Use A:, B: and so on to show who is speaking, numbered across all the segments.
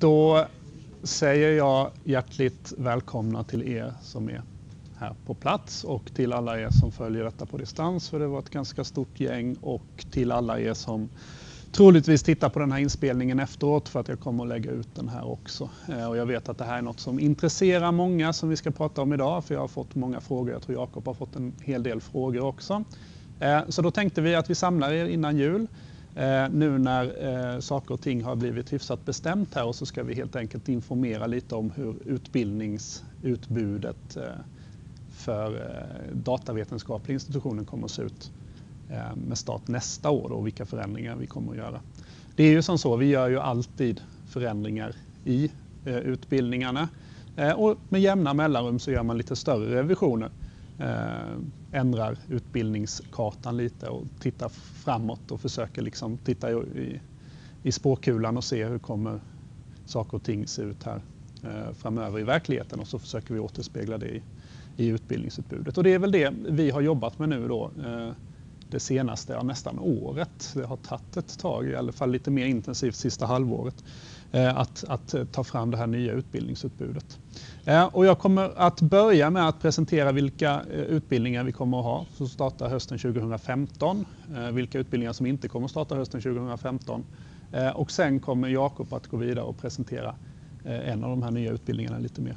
A: Då säger jag hjärtligt välkomna till er som är här på plats och till alla er som följer detta på distans, för det var ett ganska stort gäng, och till alla er som troligtvis tittar på den här inspelningen efteråt, för att jag kommer att lägga ut den här också. Och jag vet att det här är något som intresserar många som vi ska prata om idag, för jag har fått många frågor. Jag tror Jakob har fått en hel del frågor också. Så då tänkte vi att vi samlar er innan jul. Nu när saker och ting har blivit hyfsat bestämt här, och så ska vi helt enkelt informera lite om hur utbildningsutbudet för datavetenskapliga institutionen kommer att se ut med start nästa år och vilka förändringar vi kommer att göra. Det är ju som så, vi gör ju alltid förändringar i utbildningarna, och med jämna mellanrum så gör man lite större revisioner. Ändrar utbildningskartan lite och tittar framåt och försöker liksom titta i spåkulan och se hur kommer saker och ting se ut här framöver i verkligheten, och så försöker vi återspegla det i utbildningsutbudet. Och det är väl det vi har jobbat med nu då det senaste, nästan året. Det har tagit ett tag, i alla fall lite mer intensivt sista halvåret, att ta fram det här nya utbildningsutbudet. Och jag kommer att börja med att presentera vilka utbildningar vi kommer att ha som startar hösten 2015, vilka utbildningar som inte kommer att starta hösten 2015, och sen kommer Jakob att gå vidare och presentera en av de här nya utbildningarna lite mer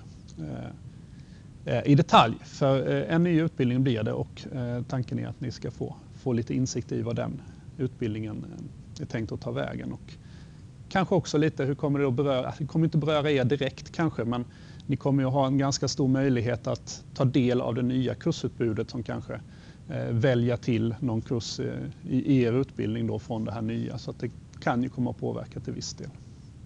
A: i detalj. För en ny utbildning blir det, och tanken är att ni ska få lite insikt i vad den utbildningen är tänkt att ta vägen, och kanske också lite hur kommer det att beröra, det kommer inte beröra er direkt kanske, men ni kommer ju ha en ganska stor möjlighet att ta del av det nya kursutbudet, som kanske välja till någon kurs i er utbildning då från det här nya, så att det kan ju komma att påverka till viss del.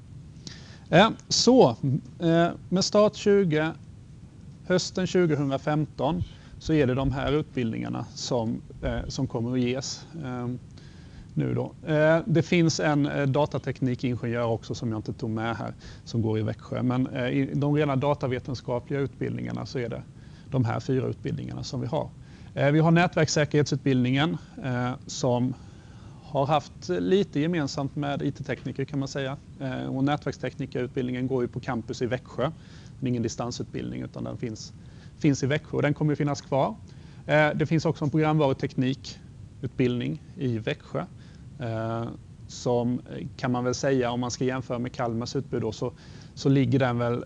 A: Så med start hösten 2015 så är det de här utbildningarna som kommer att ges nu då. Det finns en datateknikingenjör också som jag inte tog med här, som går i Växjö, men i de rena datavetenskapliga utbildningarna så är det de här 4 utbildningarna som vi har. Vi har nätverkssäkerhetsutbildningen som har haft lite gemensamt med IT-tekniker kan man säga. Och nätverksteknikerutbildningen går ju på campus i Växjö. Det är ingen distansutbildning, utan den finns i Växjö, och den kommer ju finnas kvar. Det finns också en programvaruteknikutbildning i Växjö som kan man väl säga, om man ska jämföra med Kalmars utbud då, så ligger den väl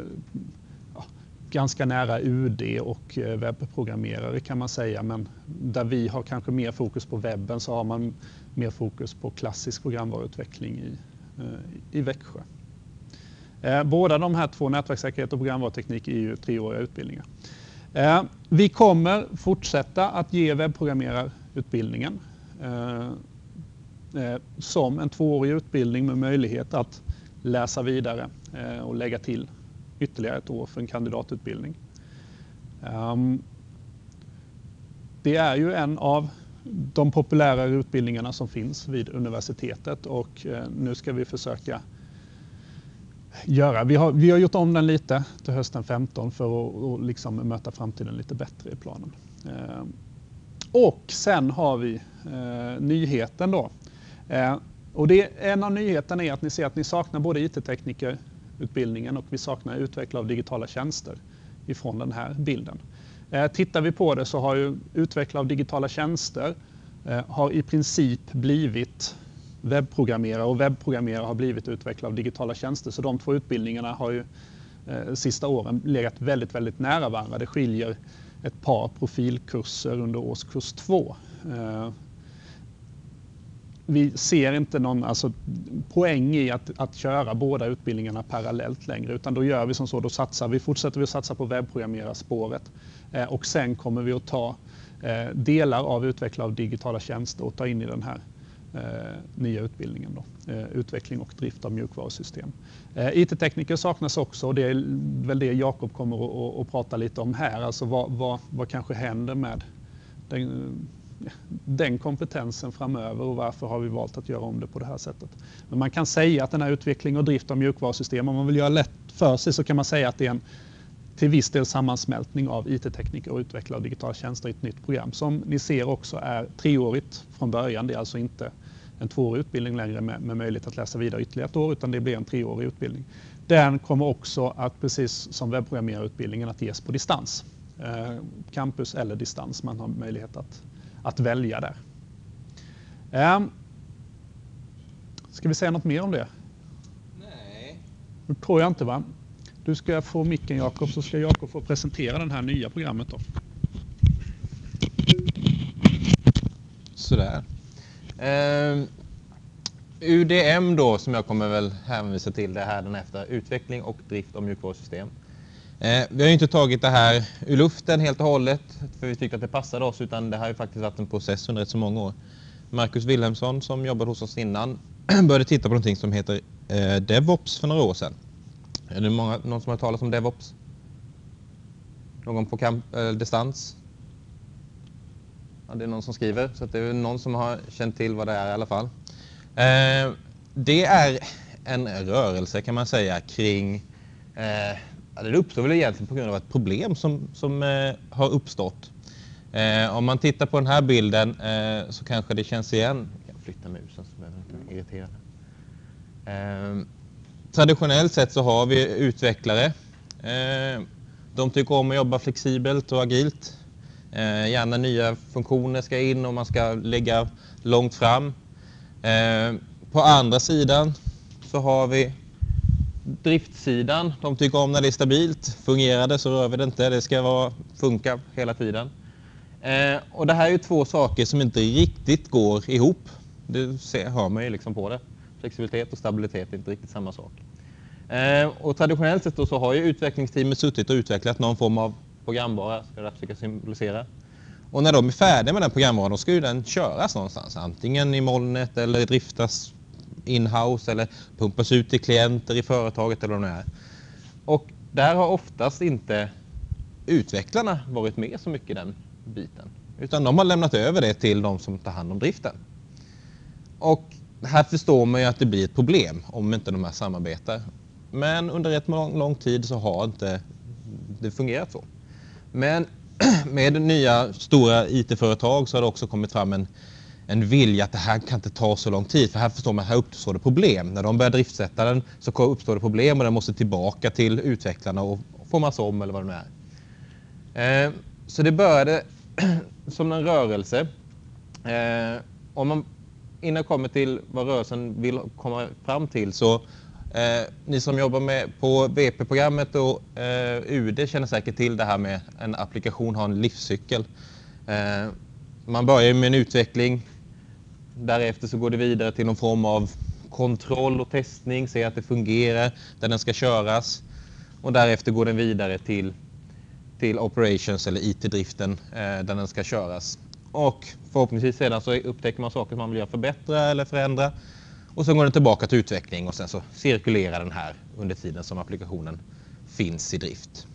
A: ganska nära UD och webbprogrammerare kan man säga, men där vi har kanske mer fokus på webben så har man mer fokus på klassisk programvaruutveckling i Växjö. Båda de här 2, nätverkssäkerhet och programvaruteknik, är ju 3-åriga utbildningar. Vi kommer fortsätta att ge webbprogrammerarutbildningen som en 2-årig utbildning med möjlighet att läsa vidare och lägga till ytterligare ett år för en kandidatutbildning. Det är ju en av de populärare utbildningarna som finns vid universitetet, och nu ska vi försöka vi har gjort om den lite till hösten 15 för att liksom möta framtiden lite bättre i planen. Och sen har vi nyheten då. Och en av nyheterna är att ni ser att ni saknar både IT-teknikerutbildningen och vi saknar utvecklare av digitala tjänster ifrån den här bilden. Tittar vi på det så har ju utvecklare av digitala tjänster har i princip blivit webbprogrammerare, och webbprogrammerare har blivit utvecklare av digitala tjänster. Så de 2 utbildningarna har ju sista åren legat väldigt, väldigt nära varandra. Det skiljer ett par profilkurser under årskurs 2. Vi ser inte någon poäng i att köra båda utbildningarna parallellt längre, utan då gör vi som så, då fortsätter vi att satsa på webbprogrammerarspåret, och sen kommer vi att ta delar av utvecklare av digitala tjänster och ta in i den här nya utbildningen då. Utveckling och drift av mjukvarusystem. IT-tekniker saknas också, och det är väl det Jakob kommer att prata lite om här. Alltså vad kanske händer med den kompetensen framöver, och varför har vi valt att göra om det på det här sättet. Men man kan säga att den här utveckling och drift av mjukvarusystem, om man vill göra lätt för sig, så kan man säga att det är en till viss del sammansmältning av IT-tekniker och utvecklare av digitala tjänster i ett nytt program, som ni ser också är 3-årigt från början. Det är alltså inte en 2-årig utbildning längre med möjlighet att läsa vidare ytterligare ett år, utan det blir en 3-årig utbildning. Den kommer också att, precis som webbprogrammerarutbildningen, att ges på distans. Campus eller distans, man har möjlighet att välja där. Ska vi säga något mer om det?
B: Nej.
A: Det tror jag inte, va? Du ska få micken, Jakob, så ska Jakob få presentera det här nya programmet då.
B: Sådär. UDM då, som jag kommer väl hänvisa till det här efter, utveckling och drift av mjukvarusystem. Vi har ju inte tagit det här ur luften helt och hållet för vi tycker att det passade oss, utan det har ju faktiskt varit en process under rätt så många år. Marcus Wilhelmsson, som jobbade hos oss innan, började titta på någonting som heter DevOps för några år sedan. Är det någon som har talat om DevOps? Någon på distans? Ja, det är någon som skriver, så att det är någon som har känt till vad det är i alla fall. Det är en rörelse, kan man säga, kring... det uppstår väl egentligen på grund av ett problem som har uppstått. Om man tittar på den här bilden så kanske det känns igen. Jag kan flytta musen så behöver jag inte irritera. Traditionellt sett så har vi utvecklare. De tycker om att jobba flexibelt och agilt. Gärna nya funktioner ska in och man ska lägga långt fram. På andra sidan så har vi driftsidan. De tycker om när det är stabilt. Fungerar det så rör vi det inte. Det ska funka hela tiden. Och det här är ju två saker som inte riktigt går ihop. Det hör man ju liksom på det. Flexibilitet och stabilitet är inte riktigt samma sak. Och traditionellt sett då så har ju utvecklingsteamet suttit och utvecklat någon form av programvara, ska jag försöka symbolisera. Och när de är färdiga med den programvaran, då ska ju den köras någonstans. Antingen i molnet eller driftas in-house eller pumpas ut till klienter i företaget eller vad det är. Och där har oftast inte utvecklarna varit med så mycket i den biten. Utan de har lämnat över det till de som tar hand om driften. Och här förstår man ju att det blir ett problem om inte de här samarbetar. Men under rätt lång tid så har inte det fungerat så. Men med nya stora IT-företag så har det också kommit fram en vilja att det här kan inte ta så lång tid. För här förstår man att här uppstår det problem. När de börjar driftsätta den så uppstår det problem och den måste tillbaka till utvecklarna och formas om eller vad det nu är. Så det började som en rörelse. Om man innan kommer till vad rörelsen vill komma fram till så ni som jobbar på VP-programmet och UD känner säkert till det här med en applikation har en livscykel. Man börjar med en utveckling, därefter så går det vidare till någon form av kontroll och testning, se att det fungerar där den ska köras och därefter går den vidare till operations eller IT-driften där den ska köras. Och förhoppningsvis sedan så upptäcker man saker som man vill förbättra eller förändra. Och så går den tillbaka till utveckling och sen så cirkulerar den här under tiden som applikationen finns i drift.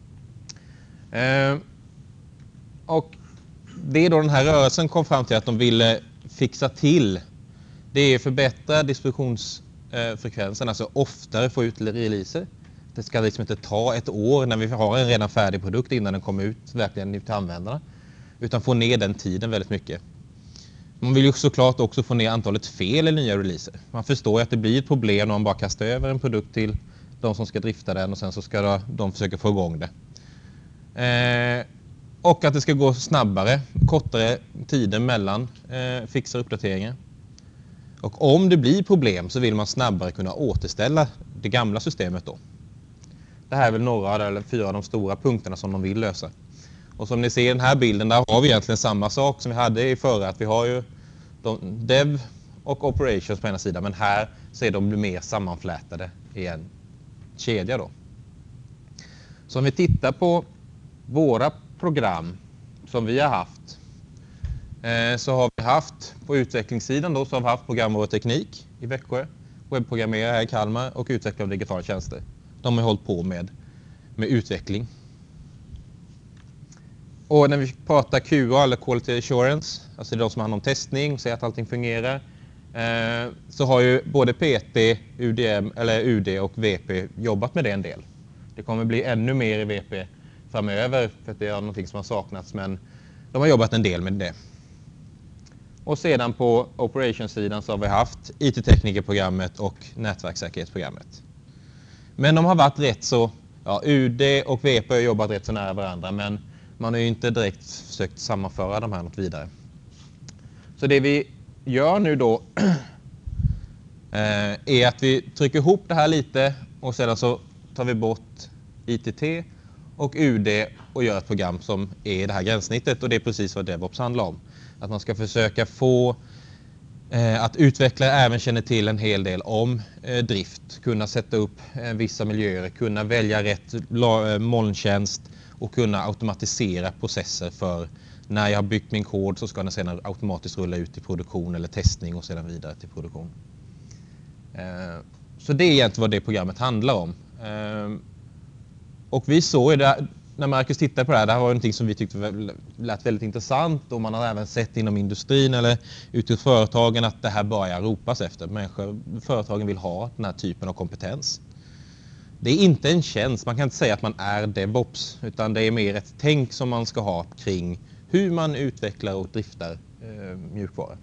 B: Och det är då den här rörelsen kom fram till att de ville fixa till. Det är förbättra distributionsfrekvensen, alltså oftare få ut releaser. Det ska liksom inte ta ett år när vi har en redan färdig produkt innan den kommer ut verkligen till användarna. Utan få ner den tiden väldigt mycket. Man vill ju såklart också få ner antalet fel i nya releaser. Man förstår ju att det blir ett problem när man bara kastar över en produkt till de som ska drifta den och sen så ska de försöka få igång det. Och att det ska gå snabbare, kortare tider mellan fixar uppdateringar. Och om det blir problem så vill man snabbare kunna återställa det gamla systemet då. Det här är väl några eller 4 av de stora punkterna som de vill lösa. Och som ni ser i den här bilden, där har vi egentligen samma sak som vi hade i förra. Att vi har ju dev och operations på ena sidan, men här så är de mer sammanflätade i en kedja då. Så om vi tittar på våra program som vi har haft, så har vi haft på utvecklingssidan då, så har vi haft programvaruteknik i Växjö, webbprogrammerare här i Kalmar och utvecklare av digitala tjänster. De har hållit på med utveckling. Och när vi pratar QA eller Quality Assurance, alltså det är de som har hand om testning och ser att allting fungerar, så har ju både PT, UD och VP jobbat med det en del. Det kommer bli ännu mer i VP framöver för att det är någonting som har saknats, men de har jobbat en del med det. Och sedan på operationssidan så har vi haft IT-teknikerprogrammet och nätverkssäkerhetsprogrammet. Men de har varit rätt så, UD och VP har jobbat rätt så nära varandra, men man har ju inte direkt försökt sammanföra de här något vidare. Så det vi gör nu då är att vi trycker ihop det här lite och sedan så tar vi bort ITT och UD och gör ett program som är det här gränssnittet, och det är precis vad DevOps handlar om. Att man ska försöka få att utvecklare även känner till en hel del om drift, kunna sätta upp vissa miljöer, kunna välja rätt molntjänst och kunna automatisera processer för när jag har byggt min kod så ska den sedan automatiskt rulla ut i produktion eller testning och sedan vidare till produktion. Så det är egentligen vad det programmet handlar om. Och vi såg det, när Marcus tittade på det här var någonting som vi tyckte lät väldigt intressant, och man har även sett inom industrin eller ute i företagen att det här börjar ropas efter. Företagen vill ha den här typen av kompetens. Det är inte en tjänst, man kan inte säga att man är DevOps, utan det är mer ett tänk som man ska ha kring hur man utvecklar och driftar mjukvara.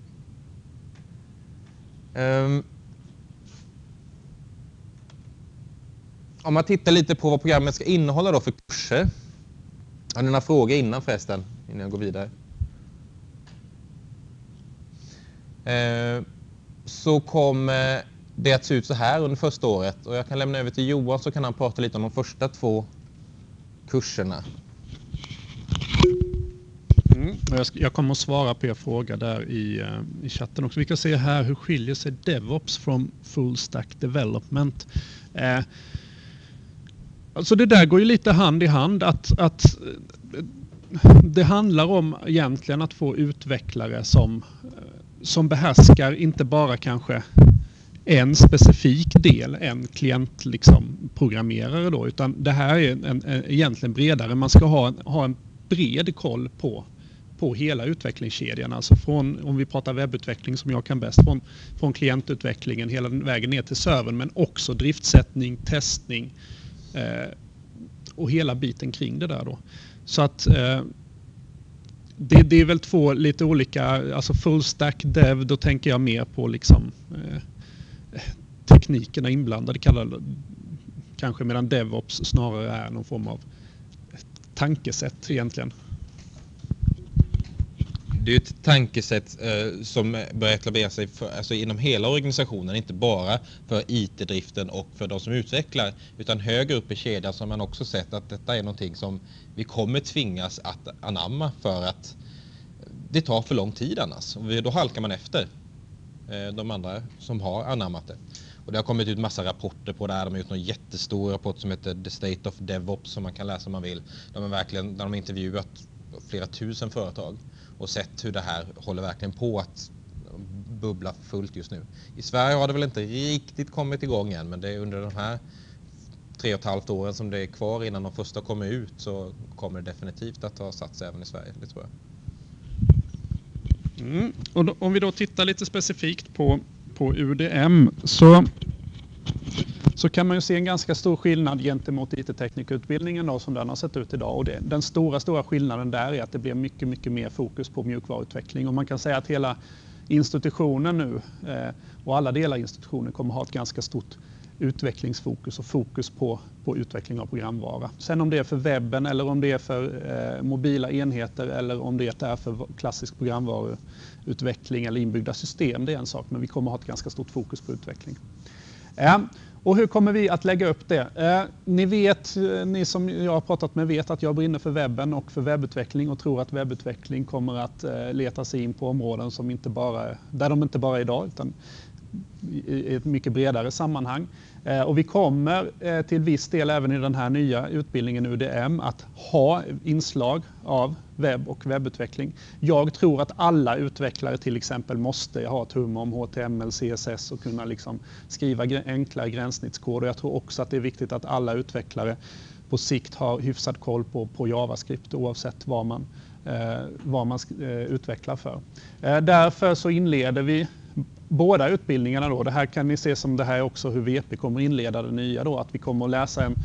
B: Om man tittar lite på vad programmet ska innehålla då för kurser. Har ni några frågor innan förresten, innan jag går vidare? Så kommer det att se ut så här under första året, och jag kan lämna över till Johan så kan han prata lite om de första 2 kurserna.
A: Jag kommer att svara på er fråga där i chatten också. Vi kan se här, hur skiljer sig DevOps från Full Stack Development? Alltså det där går ju lite hand i hand, att det handlar om egentligen att få utvecklare som behärskar inte bara kanske en specifik del, en klient liksom programmerare då, utan det här är egentligen bredare. Man ska ha en bred koll på hela utvecklingskedjan, alltså om vi pratar webbutveckling som jag kan bäst, från klientutvecklingen hela vägen ner till servern, men också driftsättning, testning och hela biten kring det där då. Så att det är väl 2 lite olika, alltså full stack dev, då tänker jag mer på liksom teknikerna inblandade kanske, medan DevOps snarare är någon form av tankesätt egentligen.
B: Det är ett tankesätt som börjar etablera sig alltså inom hela organisationen, inte bara för IT-driften och för de som utvecklar, utan högre upp i kedjan, som man också sett att detta är någonting som vi kommer tvingas att anamma för att det tar för lång tid annars. Och då halkar man efter de andra som har anammat det. Och det har kommit ut massa rapporter på det här. De har gjort en jättestor rapport som heter The State of DevOps som man kan läsa om man vill. Där de har intervjuat flera tusen företag och sett hur det här håller verkligen på att bubbla fullt just nu. I Sverige har det väl inte riktigt kommit igång än, men det är under de här 3,5 åren som det är kvar innan de första kommer ut, så kommer det definitivt att ha satt sig även i Sverige, det tror jag.
A: Och om vi då tittar lite specifikt på UDM så kan man ju se en ganska stor skillnad gentemot IT-teknikerutbildningen då, som den har sett ut idag. Och den stora skillnaden där är att det blir mycket, mycket mer fokus på mjukvaruutveckling. Och man kan säga att hela institutionen nu och alla delar i institutionen kommer ha ett ganska stort utvecklingsfokus och fokus på utveckling av programvara. Sen om det är för webben eller om det är för mobila enheter eller om det är för klassisk programvaruutveckling eller inbyggda system, det är en sak, men vi kommer ha ett ganska stort fokus på utveckling. Och hur kommer vi att lägga upp det? Ni som jag har pratat med vet att jag brinner för webben och för webbutveckling och tror att webbutveckling kommer att leta sig in på områden som där de inte bara är idag, utan i ett mycket bredare sammanhang. Och vi kommer till viss del även i den här nya utbildningen UDM att ha inslag av webb och webbutveckling. Jag tror att alla utvecklare till exempel måste ha ett hum om HTML, CSS och kunna liksom skriva enklare gränssnittskod. Och jag tror också att det är viktigt att alla utvecklare på sikt har hyfsad koll på JavaScript oavsett vad man utvecklar för. Därför så inleder vi båda utbildningarna då. Det här kan ni se som det här också hur VP kommer inleda det nya då, att vi kommer att läsa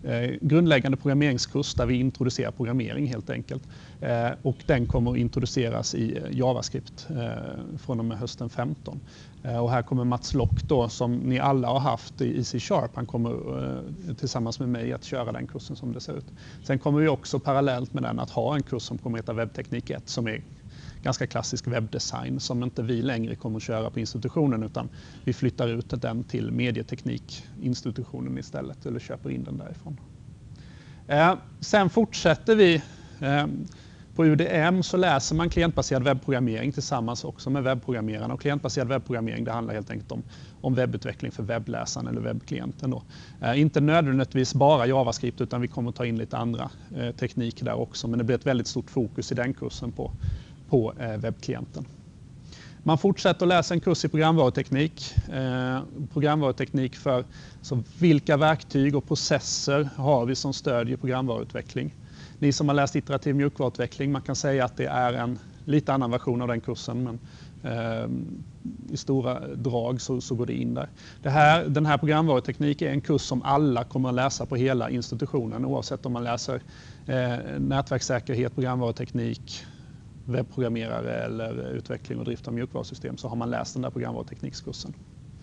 A: grundläggande programmeringskurs där vi introducerar programmering helt enkelt. Och den kommer att introduceras i JavaScript från och med hösten 15. Och här kommer Mats Lock då, som ni alla har haft i C#, han kommer tillsammans med mig att köra den kursen som det ser ut. Sen kommer vi också parallellt med den att ha en kurs som kommer att heta Webbteknik 1 som är ganska klassisk webbdesign som inte vi längre kommer att köra på institutionen utan vi flyttar ut den till medieteknikinstitutionen istället eller köper in den därifrån. Sen fortsätter vi. På UDM så läser man klientbaserad webbprogrammering tillsammans också med webbprogrammerarna. Och klientbaserad webbprogrammering det handlar helt enkelt om webbutveckling för webbläsaren eller webbklienten. Då. Inte nödvändigtvis bara JavaScript utan vi kommer att ta in lite andra tekniker där också. Men det blir ett väldigt stort fokus i den kursen på webbklienten. Man fortsätter att läsa en kurs i programvaruteknik. Programvaruteknik för så vilka verktyg och processer har vi som stödjer programvaruutveckling. Ni som har läst iterativ mjukvaruutveckling, man kan säga att det är en lite annan version av den kursen men i stora drag så går det in där. Den här programvaruteknik är en kurs som alla kommer att läsa på hela institutionen oavsett om man läser nätverkssäkerhet, programvaruteknik, webbprogrammerare eller utveckling och drift av mjukvarusystem så har man läst den där programvaruteknikskursen.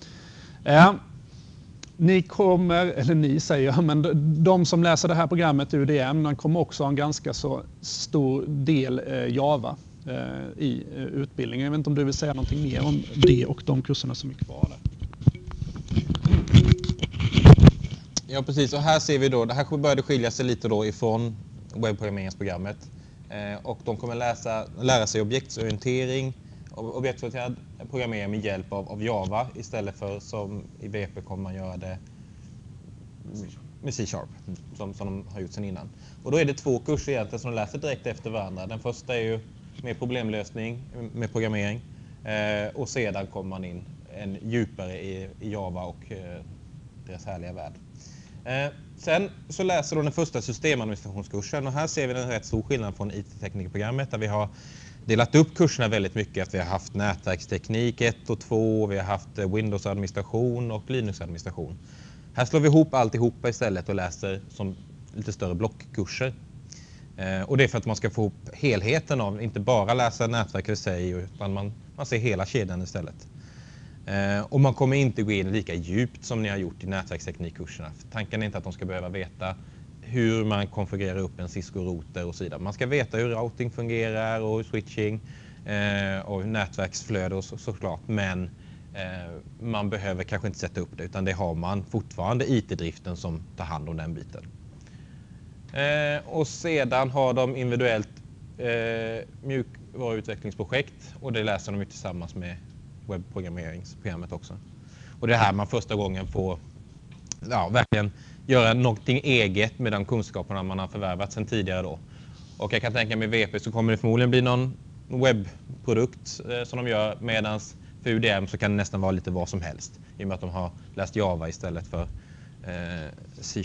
A: Ni säger jag, men de som läser det här programmet UDM, de kommer också ha en ganska så stor del Java i utbildningen. Jag vet inte om du vill säga någonting mer om det och de kurserna som är kvar där.
B: Ja precis, och här ser vi då, det här började skilja sig lite då ifrån webbprogrammeringsprogrammet. Och de kommer lära sig objektorientering, objektorienterad programmering med hjälp av Java istället för som i VP kommer man göra det med C# som de har gjort sedan innan. Och då är det 2 kurser egentligen som de läser direkt efter varandra. Den första är ju med problemlösning med programmering och sedan kommer man in en djupare i Java och deras härliga värld. Sen så läser de den första systemadministrationskursen och här ser vi en rätt stor skillnad från IT-teknikprogrammet där vi har delat upp kurserna väldigt mycket. Att vi har haft nätverksteknik 1 och 2, vi har haft Windows-administration och Linux-administration. Här slår vi ihop alltihopa istället och läser som lite större blockkurser. Och det är för att man ska få ihop helheten av, inte bara läsa nätverk i sig utan man ser hela kedjan istället. Och man kommer inte gå in lika djupt som ni har gjort i nätverksteknikkurserna. Tanken är inte att de ska behöva veta hur man konfigurerar upp en Cisco-router och så vidare. Man ska veta hur routing fungerar och switching och nätverksflöde och såklart. Men man behöver kanske inte sätta upp det utan det har man fortfarande IT-driften som tar hand om den biten. Och sedan har de individuellt mjukvaruutvecklingsprojekt och det läser de tillsammans med webbprogrammeringsprogrammet också. Och det är här man första gången får verkligen göra någonting eget med de kunskaperna man har förvärvat sedan tidigare då. Och jag kan tänka mig med VP så kommer det förmodligen bli någon webbprodukt som de gör medans för UDM så kan det nästan vara lite vad som helst i och med att de har läst Java istället för C#.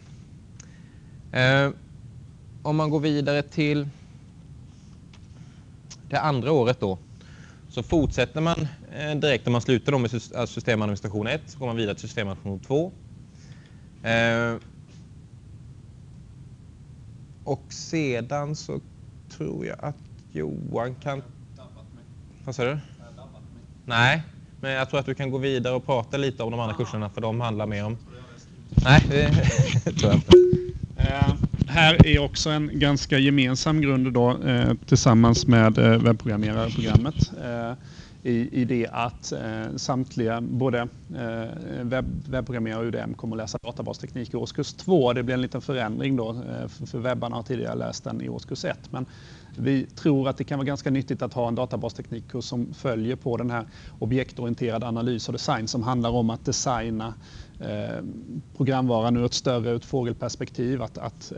B: Om man går vidare till det andra året då så fortsätter man direkt när man slutar med systemadministration 1 så går man vidare till systemadministration 2. Och sedan så tror jag att Johan kan... Vad sa du? Nej, men jag tror att du kan gå vidare och prata lite om de andra kurserna för de handlar mer om... Nej, det tror jag inte.
A: Här är också en ganska gemensam grund då, tillsammans med webbprogrammerarprogrammet. I det att samtliga, både webbprogrammerare och UDM kommer att läsa databasteknik i årskurs 2. Det blir en liten förändring då, för webbarna har tidigare läst den i årskurs 1. Men vi tror att det kan vara ganska nyttigt att ha en databasteknikkurs som följer på den här objektorienterad analys och design som handlar om att designa programvaran ur ett större fågelperspektiv, att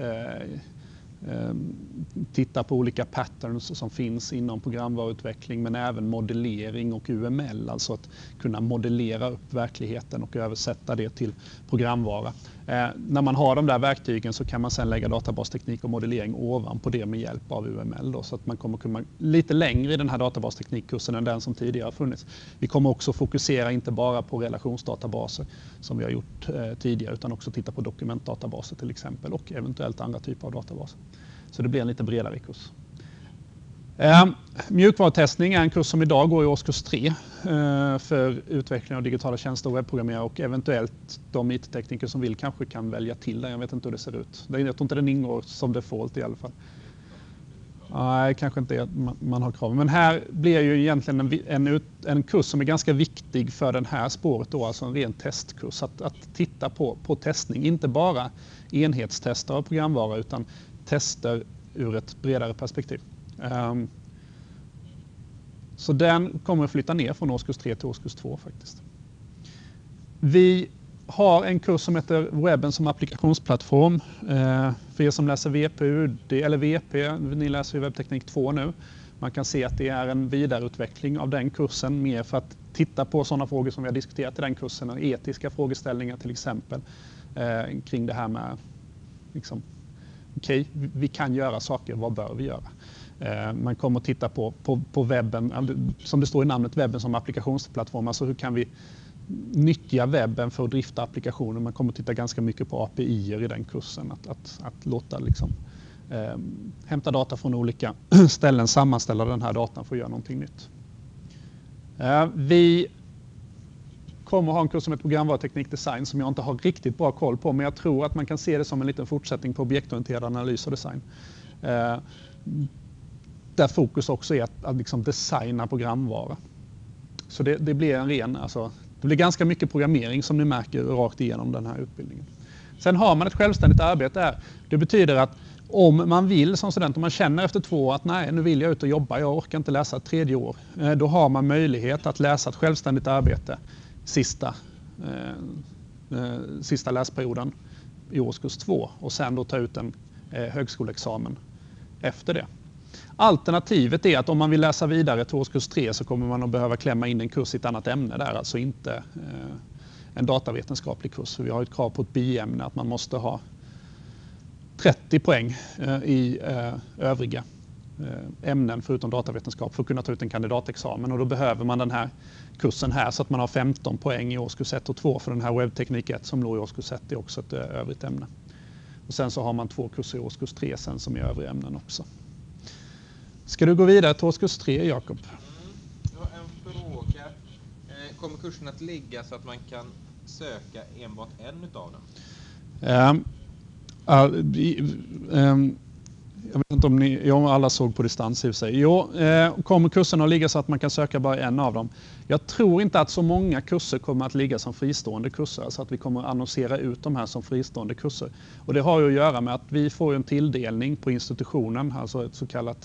A: titta på olika patterns som finns inom programvaruutveckling men även modellering och UML, alltså att kunna modellera upp verkligheten och översätta det till programvara. När man har de där verktygen så kan man sedan lägga databasteknik och modellering ovanpå det med hjälp av UML. Då, så att man kommer komma lite längre i den här databasteknikkursen än den som tidigare har funnits. Vi kommer också fokusera inte bara på relationsdatabaser som vi har gjort tidigare, utan också titta på dokumentdatabaser till exempel och eventuellt andra typer av databaser. Så det blir en lite bredare kurs. Mjukvarutestning är en kurs som idag går i årskurs 3 för utveckling av digitala tjänster och webbprogrammerare, och eventuellt de IT-tekniker som vill kanske kan välja till den. Jag vet inte hur det ser ut. Jag tror inte den ingår som default i alla fall. Nej, kanske inte man har krav. Men här blir ju egentligen en kurs som är ganska viktig för den här spåret då, alltså en ren testkurs. Att titta på testning, inte bara enhetstester av programvara utan tester ur ett bredare perspektiv. Så den kommer att flytta ner från årskurs 3 till årskurs 2 faktiskt. Vi har en kurs som heter Webben som applikationsplattform. För er som läser VP, eller VP, ni läser ju webbteknik 2 nu. Man kan se att det är en vidareutveckling av den kursen, mer för att titta på sådana frågor som vi har diskuterat i den kursen, etiska frågeställningar till exempel, kring det här med liksom, okej, vi kan göra saker, vad bör vi göra? Man kommer att titta på webben, som det står i namnet, webben som applikationsplattform. Alltså hur kan vi nyttja webben för att drifta applikationer? Man kommer att titta ganska mycket på API-er i den kursen. Att låta liksom, hämta data från olika ställen, sammanställa den här datan för att göra någonting nytt. Vi kommer att ha en kurs som heter programvaruteknik design som jag inte har riktigt bra koll på, men jag tror att man kan se det som en liten fortsättning på objektorienterad analys och design. Där fokus också är att liksom designa programvara. Så det blir en ren, alltså, det blir ganska mycket programmering som ni märker rakt igenom den här utbildningen. Sen har man ett självständigt arbete här. Det betyder att om man vill som student, om man känner efter 2 år att nej, nu vill jag ut och jobba, jag orkar inte läsa ett 3:e år. Då har man möjlighet att läsa ett självständigt arbete sista läsperioden i årskurs 2 och sen då ta ut en högskoleexamen efter det. Alternativet är att om man vill läsa vidare till årskurs 3 så kommer man att behöva klämma in en kurs i ett annat ämne där, alltså inte en datavetenskaplig kurs. För vi har ett krav på ett biämne att man måste ha 30 poäng i övriga ämnen förutom datavetenskap för att kunna ta ut en kandidatexamen, och då behöver man den här kursen här så att man har 15 poäng i årskurs 1 och 2, för den här webbteknik 1 som låg i årskurs 1 är också ett övrigt ämne. Och sen så har man 2 kurser i årskurs 3 sen som är övriga ämnen också. Ska du gå vidare till årskurs 3, Jakob?
B: Jag har en fråga. Kommer kursen att ligga så att man kan söka enbart en utav dem?
A: Jag vet inte om ni alla såg på distans i och för sig. Jo, kommer kursen att ligga så att man kan söka bara en av dem? Jag tror inte att så många kurser kommer att ligga som fristående kurser, så att vi kommer att annonsera ut de här som fristående kurser. Och det har ju att göra med att vi får en tilldelning på institutionen, alltså ett så kallat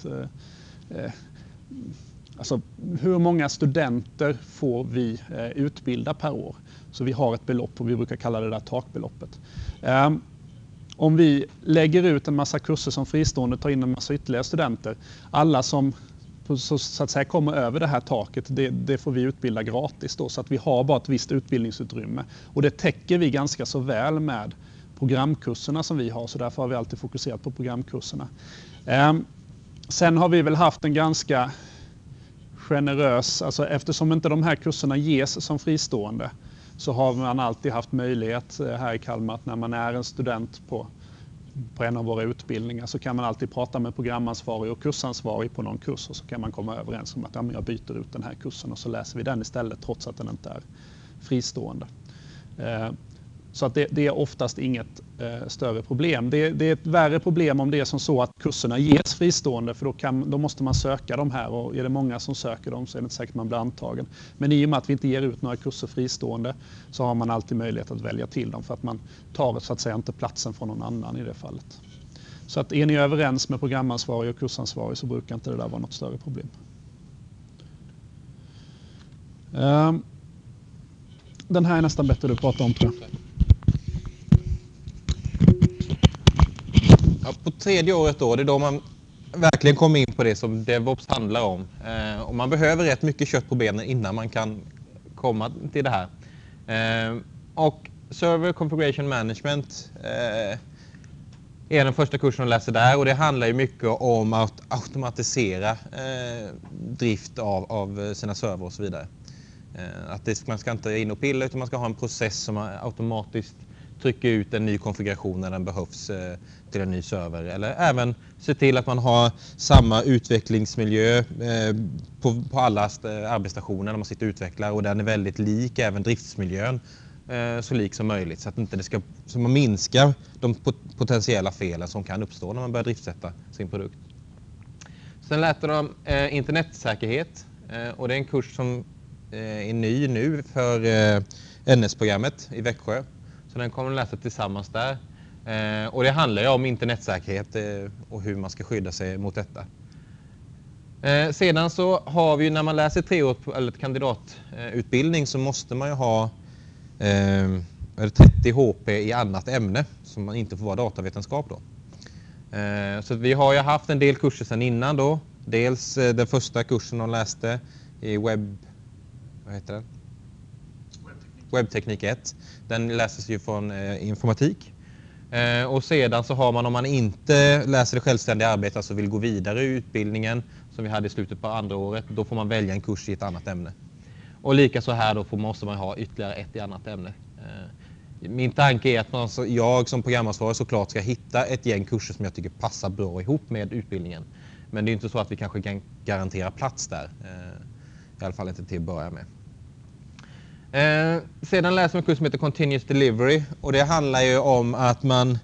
A: alltså hur många studenter får vi utbilda per år. Så vi har ett belopp och vi brukar kalla det där takbeloppet. Om vi lägger ut en massa kurser som fristående, tar in en massa ytterligare studenter, alla som så att säga kommer över det här taket, det får vi utbilda gratis då, så att vi har bara ett visst utbildningsutrymme. Och det täcker vi ganska så väl med programkurserna som vi har, så därför har vi alltid fokuserat på programkurserna. Sen har vi väl haft en ganska generös, alltså eftersom inte de här kurserna ges som fristående, så har man alltid haft möjlighet här i Kalmar att när man är en student på en av våra utbildningar så kan man alltid prata med programansvarig och kursansvarig på någon kurs, och så kan man komma överens om att ja, men jag byter ut den här kursen och så läser vi den istället trots att den inte är fristående. Så att det är oftast inget större problem. Det är ett värre problem om det är som så att kurserna ges fristående, för då måste man söka de här, och är det många som söker dem så är det inte säkert man blir antagen. Men i och med att vi inte ger ut några kurser fristående så har man alltid möjlighet att välja till dem, för att man tar så att säga inte platsen från någon annan i det fallet. Så att är ni överens med programansvarig och kursansvarig så brukar inte det där vara något större problem. Den här är nästan bättre att prata om, tror jag.
B: Ja, på 3:e året då, det är då man verkligen kommer in på det som DevOps handlar om. Och man behöver rätt mycket kött på benen innan man kan komma till det här. Och Server Configuration Management är den första kursen de läser där, och det handlar ju mycket om att automatisera drift av sina server och så vidare. Att man ska inte in och pilla, utan man ska ha en process som automatiskt trycker ut en ny konfiguration när den behövs till en ny server. Eller även se till att man har samma utvecklingsmiljö på alla arbetsstationer när man sitter och utvecklar, och den är väldigt lik även driftsmiljön, så lik som möjligt, så att inte det ska, så man minskar de potentiella felen som kan uppstå när man börjar driftsätta sin produkt. Sen läser de internetsäkerhet, och det är en kurs som är ny nu för NS-programmet i Växjö. Så den kommer att läsa tillsammans där. Och det handlar ju om internetsäkerhet och hur man ska skydda sig mot detta. Sedan så har vi, när man läser 3-års eller kandidatutbildning, så måste man ju ha 30 HP i annat ämne som man inte får vara datavetenskap då. Så vi har ju haft en del kurser sedan innan då. Dels den första kursen de läste i Webbteknik 1. Den läses ju från informatik. Och sedan så har man, om man inte läser det självständiga arbetet, så vill gå vidare i utbildningen som vi hade i slutet på andra året, då får man välja en kurs i ett annat ämne. Och lika så här då måste man ha ytterligare ett i annat ämne. Min tanke är att jag som programansvarig såklart ska hitta ett gäng kurser som jag tycker passar bra ihop med utbildningen. Men det är inte så att vi kanske kan garantera plats där. I alla fall inte till att börja med. Sedan läser man en kurs som heter Continuous Delivery, och det handlar ju om att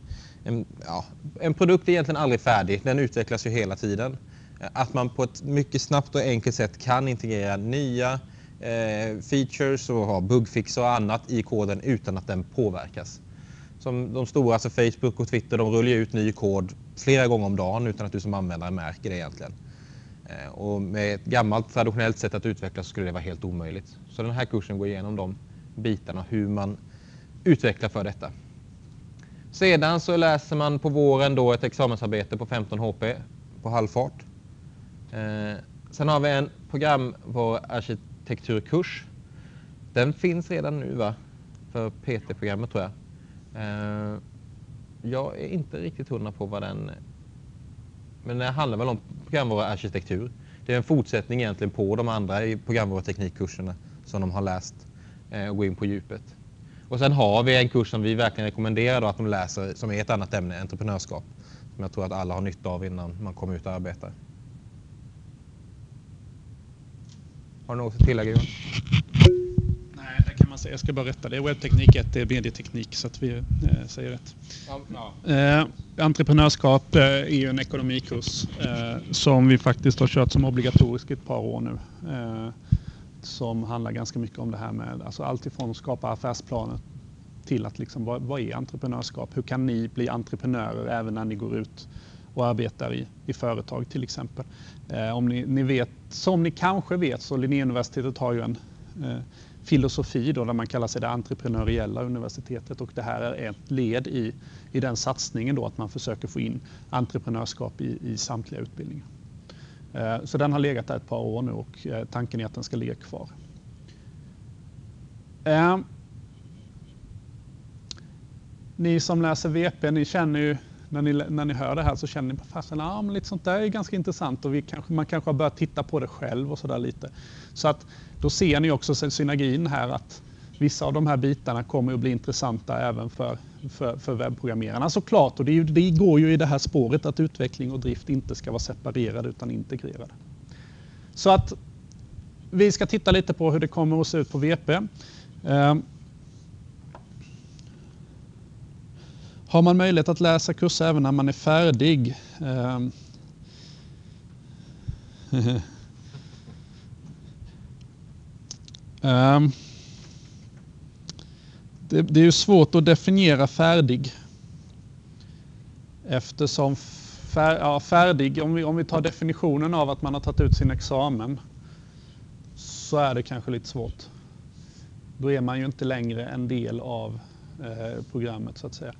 B: en produkt är egentligen aldrig färdig, den utvecklas ju hela tiden. Att man på ett mycket snabbt och enkelt sätt kan integrera nya features och ha bugfix och annat i koden utan att den påverkas. Som de stora, alltså Facebook och Twitter, de rullar ut ny kod flera gånger om dagen utan att du som användare märker det egentligen. Och med ett gammalt traditionellt sätt att utveckla så skulle det vara helt omöjligt. Så den här kursen går igenom de bitarna, hur man utvecklar för detta. Sedan så läser man på våren då ett examensarbete på 15 HP på halvfart. Sen har vi en programvaruarkitekturkurs. Den finns redan nu, va? För PT-programmet tror jag. Jag är inte riktigt hundra på vad den... Men det handlar väl om programvaruarkitektur. Det är en fortsättning egentligen på de andra programvaruteknikkurserna som de har läst och gå in på djupet. Och sen har vi en kurs som vi verkligen rekommenderar då att de läser, som är ett annat ämne, entreprenörskap. Som jag tror att alla har nytta av innan man kommer ut och arbetar. Har du något att tillägga, Johan?
A: Nej, det kan man säga. Jag ska bara rätta. Det är webbteknik 1, det är medieteknik, så att vi säger rätt. Ja. Entreprenörskap är ju en ekonomikurs som vi faktiskt har kört som obligatorisk i ett par år nu. Som handlar ganska mycket om det här med alltså allt ifrån att skapa affärsplaner till att liksom, vad är entreprenörskap? Hur kan ni bli entreprenörer även när ni går ut och arbetar i företag till exempel? Om ni vet, som ni kanske vet, så Linnéuniversitetet har ju en filosofi då, där man kallar sig det entreprenöriella universitetet, och det här är ett led i den satsningen då, att man försöker få in entreprenörskap i samtliga utbildningar. Så den har legat där ett par år nu, och tanken är att den ska ligga kvar. Ni som läser VP, ni känner ju, när ni hör det här så känner ni på fasen, men lite sånt där är ganska intressant, och man kanske har börjat titta på det själv och sådär lite. Så att då ser ni också synergin här, att vissa av de här bitarna kommer att bli intressanta även för webbprogrammerarna såklart. Och det går ju i det här spåret att utveckling och drift inte ska vara separerade utan integrerade. Så att vi ska titta lite på hur det kommer att se ut på VP. Har man möjlighet att läsa kurser även när man är färdig? Det är ju svårt att definiera färdig. Eftersom färdig, om vi tar definitionen av att man har tagit ut sin examen, så är det kanske lite svårt. Då är man ju inte längre en del av programmet så att säga.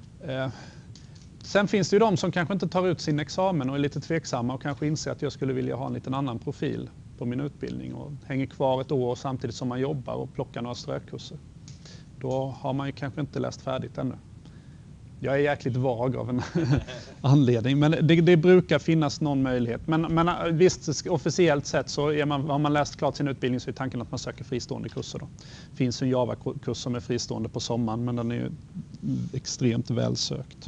A: Sen finns det ju de som kanske inte tar ut sin examen och är lite tveksamma och kanske inser att jag skulle vilja ha en liten annan profil på min utbildning och hänger kvar ett år samtidigt som man jobbar och plockar några strökurser. då har man ju kanske inte läst färdigt ännu. Jag är jäkligt vag av en anledning, men det brukar finnas någon möjlighet. Men visst, officiellt sett så har man läst klart sin utbildning så är tanken att man söker fristående kurser då. Det finns en Java-kurs som är fristående på sommaren, men den är ju extremt välsökt.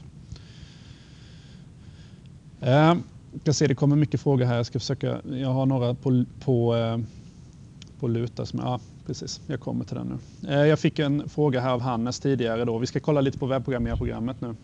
A: Jag kan se det kommer mycket frågor här. Jag har några på luta som ja, precis. Jag kommer till den nu. Jag fick en fråga här av Hannes tidigare då. Vi ska kolla lite på webbprogrammerarprogrammet nu.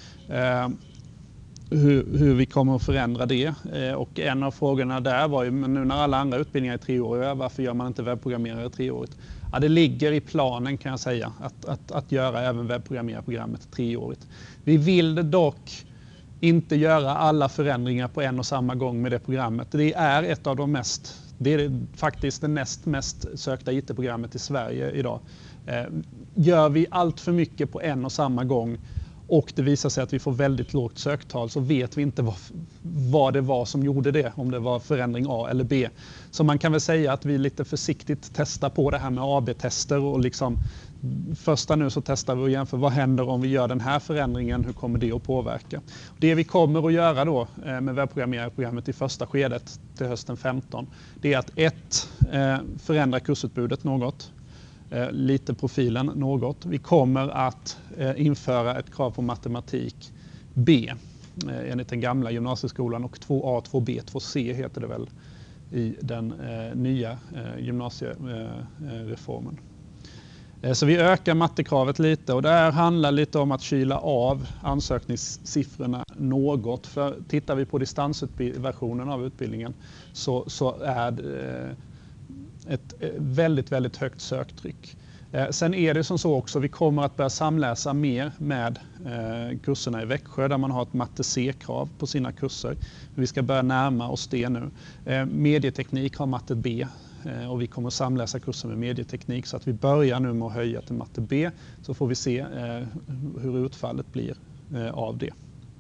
A: Hur vi kommer att förändra det. Och en av frågorna där var ju, men nu när alla andra utbildningar är 3-åriga, varför gör man inte webbprogrammerare 3-årigt? Ja, det ligger i planen kan jag säga att göra även webbprogrammerarprogrammet 3-årigt. Vi vill dock inte göra alla förändringar på en och samma gång med det programmet. Det är faktiskt det näst mest sökta IT-programmet i Sverige idag. Gör vi allt för mycket på en och samma gång och det visar sig att vi får väldigt lågt söktal så vet vi inte vad det var som gjorde det, om det var förändring A eller B. Så man kan väl säga att vi lite försiktigt testar på det här med AB-tester och liksom första nu så testar vi och jämför vad händer om vi gör den här förändringen, hur kommer det att påverka. Det vi kommer att göra då med webbprogrammerarprogrammet i första skedet till hösten 15, det är att förändra kursutbudet något. Lite profilen något. Vi kommer att införa ett krav på matematik B enligt den gamla gymnasieskolan och 2A, 2B, 2C heter det väl i den nya gymnasiereformen. Så vi ökar mattekravet lite och det här handlar lite om att kyla av ansökningssiffrorna något. För tittar vi på distansversionen av utbildningen så är det ett väldigt, väldigt högt söktryck. Sen är det som så också, vi kommer att börja samläsa mer med kurserna i Växjö där man har ett matte C-krav på sina kurser. Vi ska börja närma oss det nu. Medieteknik har matte B och vi kommer att samläsa kurser med medieteknik så att vi börjar nu med att höja till matte B så får vi se hur utfallet blir av det.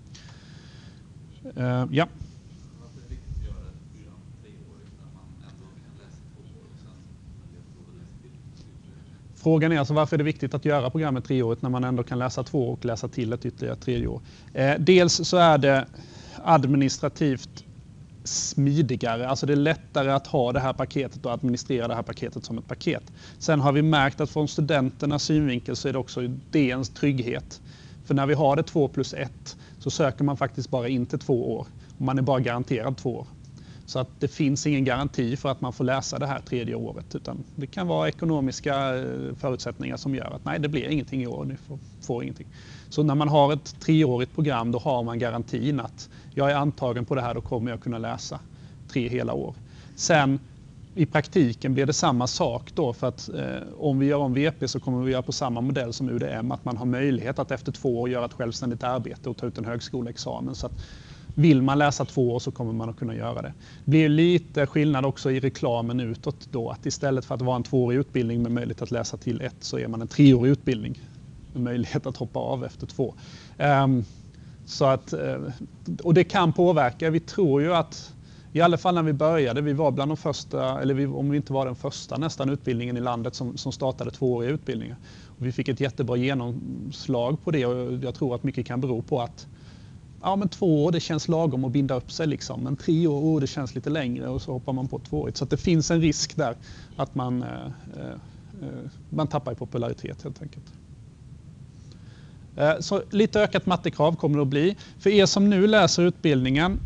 A: Ja. Frågan är alltså varför är det viktigt att göra programmet 3-årigt när man ändå kan läsa 2 och läsa till ett ytterligare 3:e år. Dels så är det administrativt smidigare, alltså det är lättare att ha det här paketet och administrera det här paketet som ett paket. Sen har vi märkt att från studenternas synvinkel så är det också det en trygghet. För när vi har det 2+1 så söker man faktiskt bara in till 2 år och man är bara garanterad 2 år. Så att det finns ingen garanti för att man får läsa det här 3:e året utan det kan vara ekonomiska förutsättningar som gör att nej, det blir ingenting i år, ni får ingenting. Så när man har ett 3-årigt program då har man garantin att jag är antagen på det här, då kommer jag kunna läsa 3 hela år. Sen i praktiken blir det samma sak då för att om vi gör om VP så kommer vi göra på samma modell som UDM, att man har möjlighet att efter 2 år göra ett självständigt arbete och ta ut en högskoleexamen. Så att vill man läsa 2 år så kommer man att kunna göra det. Det blir lite skillnad också i reklamen utåt då, att istället för att vara en 2-årig utbildning med möjlighet att läsa till 1 så är man en 3-årig utbildning med möjlighet att hoppa av efter 2. Så att, och det kan påverka. Vi tror ju att i alla fall när vi började, vi var bland de första, eller om vi inte var den första nästan utbildningen i landet som startade 2-åriga utbildningar. Och vi fick ett jättebra genomslag på det och jag tror att mycket kan bero på att ja, men 2 år det känns lagom att binda upp sig liksom. Men 3 år det känns lite längre och så hoppar man på 2-årigt. Så att det finns en risk där att man tappar i popularitet helt enkelt. Så lite ökat mattekrav kommer det att bli. För er som nu läser utbildningen,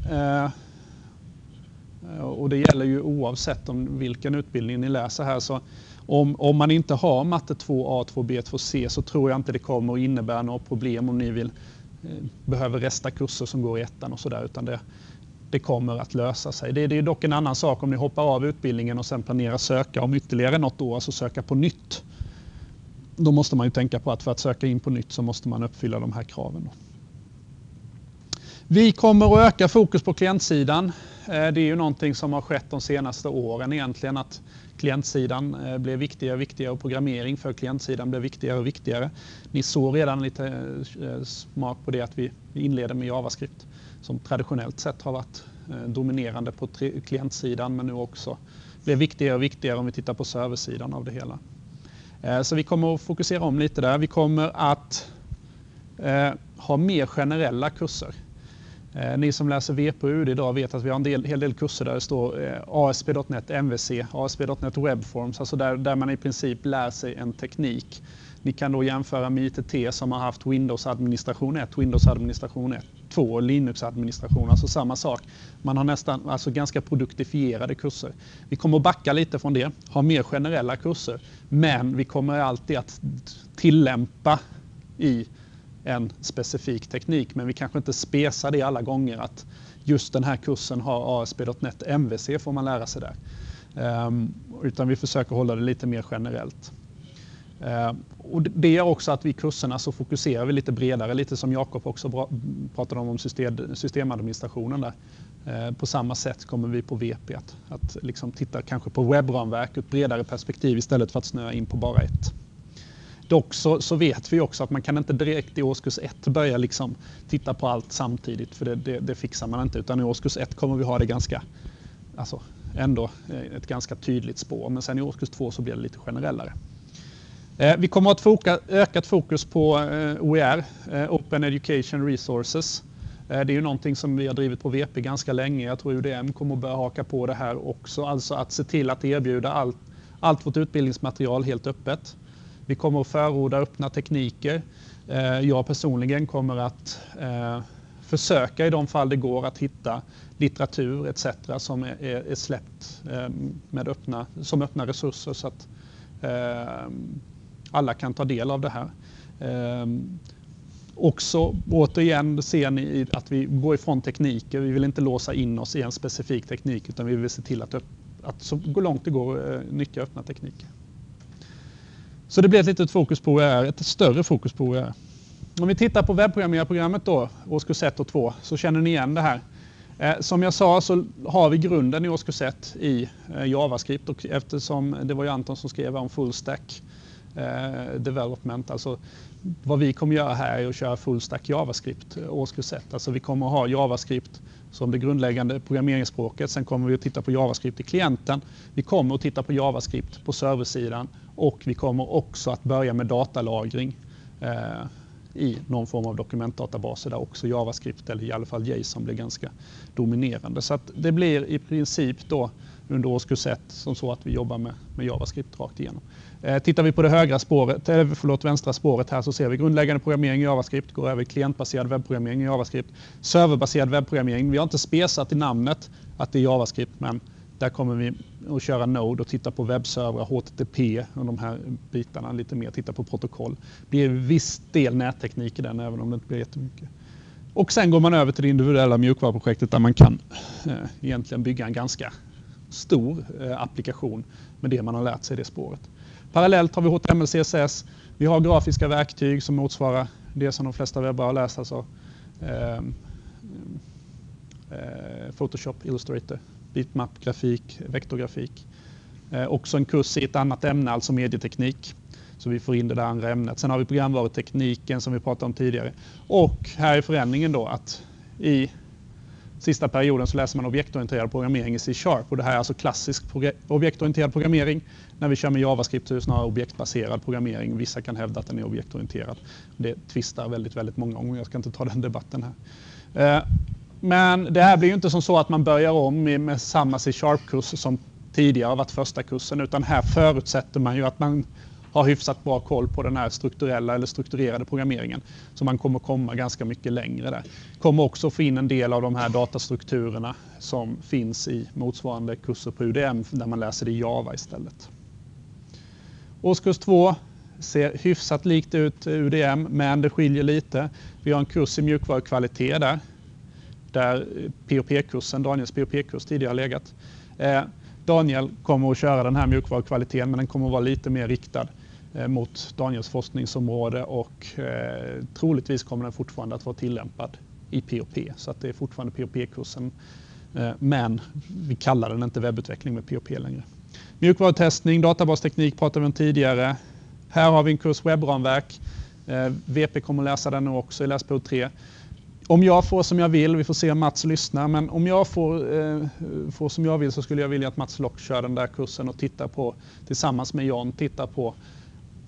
A: och det gäller ju oavsett om vilken utbildning ni läser här, så om man inte har matte 2A, 2B, 2C så tror jag inte det kommer att innebära några problem om ni behöver resta kurser som går i 1:an och sådär, utan det kommer att lösa sig. Det är dock en annan sak om ni hoppar av utbildningen och sen planerar söka om ytterligare något år, alltså söka på nytt. Då måste man ju tänka på att för att söka in på nytt så måste man uppfylla de här kraven. Vi kommer att öka fokus på klientsidan. Det är ju någonting som har skett de senaste åren egentligen, att klientsidan blev viktigare och viktigare och programmering för klientsidan blev viktigare och viktigare. Ni såg redan lite smak på det att vi inleder med JavaScript som traditionellt sett har varit dominerande på klientsidan men nu också blir viktigare och viktigare om vi tittar på serversidan av det hela. Så vi kommer att fokusera om lite där. Vi kommer att ha mer generella kurser. Ni som läser VP och UD idag vet att vi har en hel del kurser där det står ASP.NET MVC, ASP.NET Webforms, alltså där man i princip lär sig en teknik. Ni kan då jämföra med ITT som har haft Windows administration 1, Windows administration 2 och Linux administration, alltså samma sak. Man har nästan ganska produktifierade kurser. Vi kommer att backa lite från det, ha mer generella kurser, men vi kommer alltid att tillämpa i en specifik teknik, men vi kanske inte spesar det alla gånger att just den här kursen har ASP.NET MVC får man lära sig där. Utan vi försöker hålla det lite mer generellt. Och det gör också att vi i kurserna så fokuserar vi lite bredare, lite som Jakob också pratade om systemadministrationen där. På samma sätt kommer vi på VP att liksom titta kanske på webbramverk ur ett bredare perspektiv istället för att snöa in på bara ett. Dock så vet vi också att man kan inte direkt i årskurs 1 börja liksom titta på allt samtidigt, för det fixar man inte, utan i årskurs 1 kommer vi ha det ganska, alltså ändå ett ganska tydligt spår, men sen i årskurs 2 så blir det lite generellare. Vi kommer att ha ett ökat fokus på OER, Open Education Resources. Det är ju någonting som vi har drivit på VP ganska länge. Jag tror UDM kommer att börja haka på det här också. Alltså att se till att erbjuda allt vårt utbildningsmaterial helt öppet. Vi kommer att förorda öppna tekniker. Jag personligen kommer att försöka i de fall det går att hitta litteratur etc. som är släppt med öppna resurser så att alla kan ta del av det här. Också återigen ser ni att vi går ifrån tekniker. Vi vill inte låsa in oss i en specifik teknik, utan vi vill se till att så långt det går nyttja öppna tekniker. Så det blir ett litet fokus på OER, ett större fokus på OER. Om vi tittar på webbprogrammerarprogrammet då, årskurs 1 och 2, så känner ni igen det här. Som jag sa så har vi grunden i årskurs 1 i JavaScript, och eftersom det var ju Anton som skrev om full stack development, alltså vad vi kommer göra här är att köra full stack JavaScript årskurs 1. Alltså vi kommer att ha JavaScript som det grundläggande programmeringsspråket. Sen kommer vi att titta på JavaScript i klienten. Vi kommer att titta på JavaScript på serversidan, och vi kommer också att börja med datalagring i någon form av dokumentdatabaser där också JavaScript eller i alla fall JSON blir ganska dominerande. Så att det blir i princip då under årskurs 1 som så att vi jobbar med JavaScript rakt igenom. Tittar vi på det vänstra spåret här så ser vi grundläggande programmering i JavaScript, går över klientbaserad webbprogrammering i JavaScript, serverbaserad webbprogrammering. Vi har inte spesat i namnet att det är JavaScript, men där kommer vi att köra Node och titta på webbservrar, HTTP och de här bitarna lite mer, titta på protokoll. Det blir viss del nätteknik i den, även om det inte blir jättemycket. Och sen går man över till det individuella mjukvaruprojektet där man kan egentligen bygga en ganska stor applikation med det man har lärt sig i det spåret. Parallellt har vi HTML, CSS, vi har grafiska verktyg som motsvarar det som de flesta webbar har läst, alltså Photoshop, Illustrator, bitmap, grafik, vektorgrafik. Också en kurs i ett annat ämne, alltså medieteknik. Så vi får in det där andra ämnet. Sen har vi programvarutekniken som vi pratade om tidigare. Och här är förändringen då att i sista perioden så läser man objektorienterad programmering i C#. Och det här är alltså klassisk objektorienterad programmering. När vi kör med JavaScript så är det snarare objektbaserad programmering. Vissa kan hävda att den är objektorienterad. Det tvistar väldigt, väldigt många gånger. Jag ska inte ta den debatten här. Men det här blir ju inte som så att man börjar om med samma C#-kurs som tidigare har varit första kursen, utan här förutsätter man ju att man har hyfsat bra koll på den här strukturella eller strukturerade programmeringen. Så man kommer komma ganska mycket längre där. Kommer också få in en del av de här datastrukturerna som finns i motsvarande kurser på UDM där man läser det i Java istället. Årskurs 2 ser hyfsat likt ut UDM, men det skiljer lite. Vi har en kurs i mjukvarukvalitet där POP-kursen, Daniels POP-kurs tidigare har legat. Daniel kommer att köra den här mjukvarukvaliteten, men den kommer att vara lite mer riktad mot Daniels forskningsområde, och troligtvis kommer den fortfarande att vara tillämpad i POP. Så att det är fortfarande POP-kursen, men vi kallar den inte webbutveckling med POP längre. Mjukvarutestning, databasteknik pratade vi om tidigare. Här har vi en kurs webbramverk. VP kommer att läsa den nu också i läsperiod 3. Om jag får som jag vill, vi får se om Mats lyssnar, men om jag får som jag vill så skulle jag vilja att Mats Lock kör den där kursen och tittar på, tillsammans med John, tittar på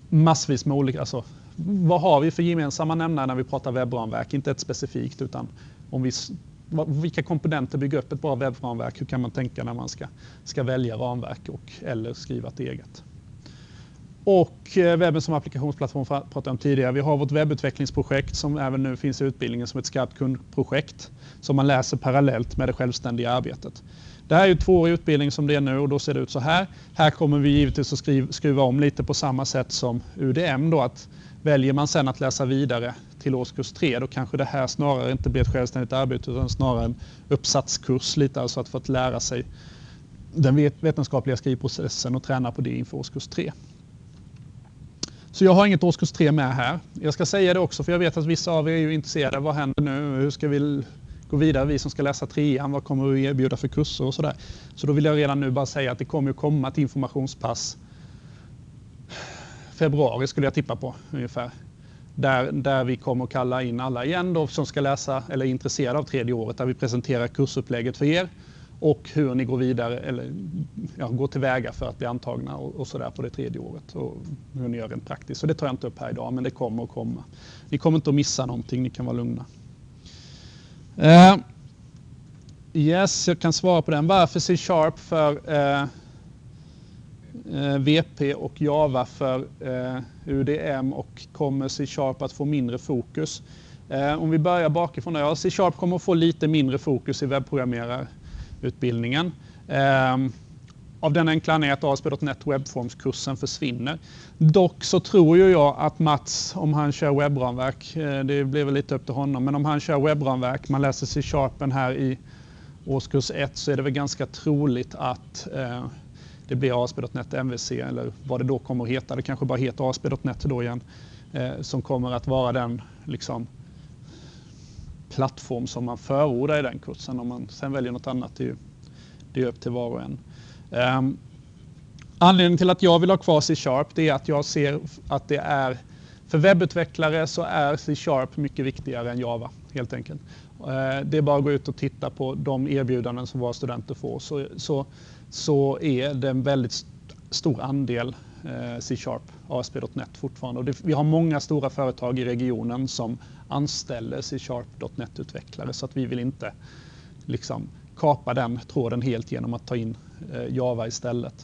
A: massvis med olika, alltså, vad har vi för gemensamma nämnare när vi pratar webbramverk? Inte ett specifikt, utan om vi, vilka komponenter bygger upp ett bra webbramverk? Hur kan man tänka när man ska välja ramverk eller skriva ett eget? Och webben som applikationsplattform pratade jag om tidigare. Vi har vårt webbutvecklingsprojekt som även nu finns i utbildningen som ett skarpt kundprojekt som man läser parallellt med det självständiga arbetet. Det här är ju 2-årig utbildning som det är nu och då ser det ut så här. Här kommer vi givetvis att skruva om lite på samma sätt som UDM då, att väljer man sen att läsa vidare till årskurs 3 då kanske det här snarare inte blir ett självständigt arbete utan snarare en uppsatskurs lite, alltså att få att lära sig den vetenskapliga skrivprocessen och träna på det inför årskurs 3. Så jag har inget årskurs 3 med här. Jag ska säga det också för jag vet att vissa av er är ju intresserade. Vad händer nu? Hur ska vi gå vidare? Vi som ska läsa 3an, vad kommer vi erbjuda för kurser och sådär. Så då vill jag redan nu bara säga att det kommer att komma ett informationspass februari skulle jag tippa på ungefär. Där vi kommer att kalla in alla igen då som ska läsa eller är intresserade av 3:e året. Där vi presenterar kursupplägget för er och hur ni går vidare eller går tillväga för att bli antagna och sådär på det 3:e året och hur ni gör rent praktiskt. Så det tar jag inte upp här idag men det kommer att komma. Ni kommer inte att missa någonting, ni kan vara lugna. Yes, jag kan svara på den. Varför C# för VP och Java för UDM och kommer C# att få mindre fokus? Om vi börjar bakifrån där. C# kommer att få lite mindre fokus i webbprogrammerarutbildningen. Av den enkla anledningen att ASP.NET Webforms-kursen försvinner. Dock så tror ju jag att Mats, om han kör webbramverk, det blir väl lite upp till honom, men om han kör webbramverk, man läser C# här i årskurs 1 så är det väl ganska troligt att det blir ASP.NET MVC eller vad det då kommer att heta. Det kanske bara heter ASP.NET då igen. Som kommer att vara den liksom, plattform som man förordar i den kursen. Om man sen väljer något annat, det är upp till var och en. Anledningen till att jag vill ha kvar C# det är att jag ser att det är för webbutvecklare så är C# mycket viktigare än Java helt enkelt. Det är bara att gå ut och titta på de erbjudanden som våra studenter får så är det en väldigt stor andel C# ASP.NET fortfarande. Och vi har många stora företag i regionen som anställer C#.NET-utvecklare så att vi vill inte liksom kapa den tråden helt genom att ta in Java istället.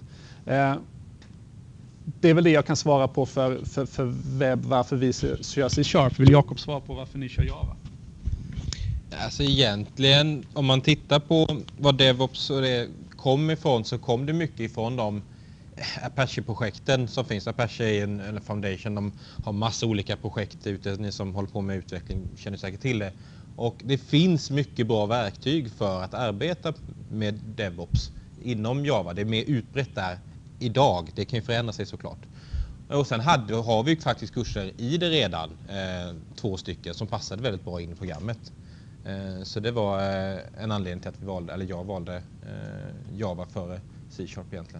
A: Det är väl det jag kan svara på för webb, varför vi kör C#. Vill Jakob svara på varför ni kör Java?
B: Alltså egentligen, om man tittar på vad DevOps och det kom ifrån så kom det mycket ifrån de Apache-projekten som finns. Apache eller Foundation, de har massa olika projekt ute. Ni som håller på med utveckling känner säkert till det. Och det finns mycket bra verktyg för att arbeta med DevOps inom Java. Det är mer utbrett där idag. Det kan ju förändra sig såklart. Och sen har vi faktiskt kurser i det redan, 2 stycken som passade väldigt bra in i programmet. Så det var en anledning till att jag valde Java före C# egentligen.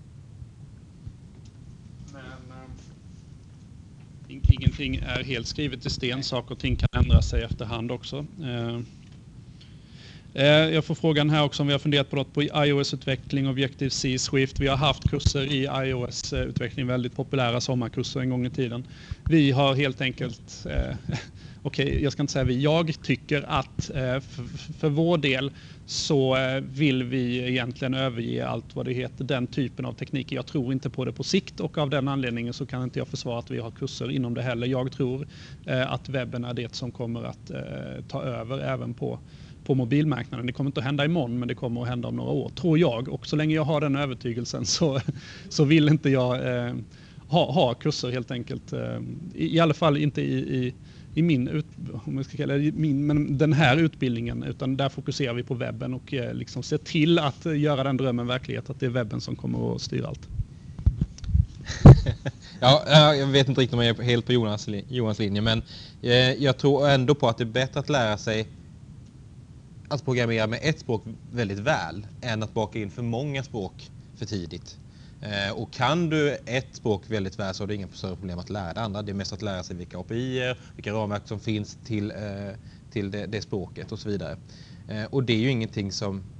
A: Men ingenting är helt skrivet i sten, saker och ting kan ändra sig efterhand också. Jag får frågan här också om vi har funderat på något på iOS-utveckling, Objective-C, Swift. Vi har haft kurser i iOS-utveckling, väldigt populära sommarkurser en gång i tiden. Vi har helt enkelt, jag ska inte säga jag tycker att för vår del så vill vi egentligen överge allt vad det heter, den typen av teknik. Jag tror inte på det på sikt och av den anledningen så kan inte jag försvara att vi har kurser inom det heller. Jag tror att webben är det som kommer att ta över även på mobilmarknaden. Det kommer inte att hända imorgon men det kommer att hända om några år, tror jag. Och så länge jag har den övertygelsen så vill inte jag ha kurser helt enkelt. I alla fall inte i men den här utbildningen, utan där fokuserar vi på webben och liksom ser till att göra den drömmen verklighet, att det är webben som kommer att styra allt.
B: Ja, jag vet inte riktigt om jag är helt på Johans linje, men jag tror ändå på att det är bättre att lära sig att programmera med ett språk väldigt väl än att baka in för många språk för tidigt. Och kan du ett språk väldigt väl så är det inga större problem att lära det andra. Det är mest att lära sig vilka API:er, vilka ramverk som finns till det språket och så vidare. Och det är ju ingenting som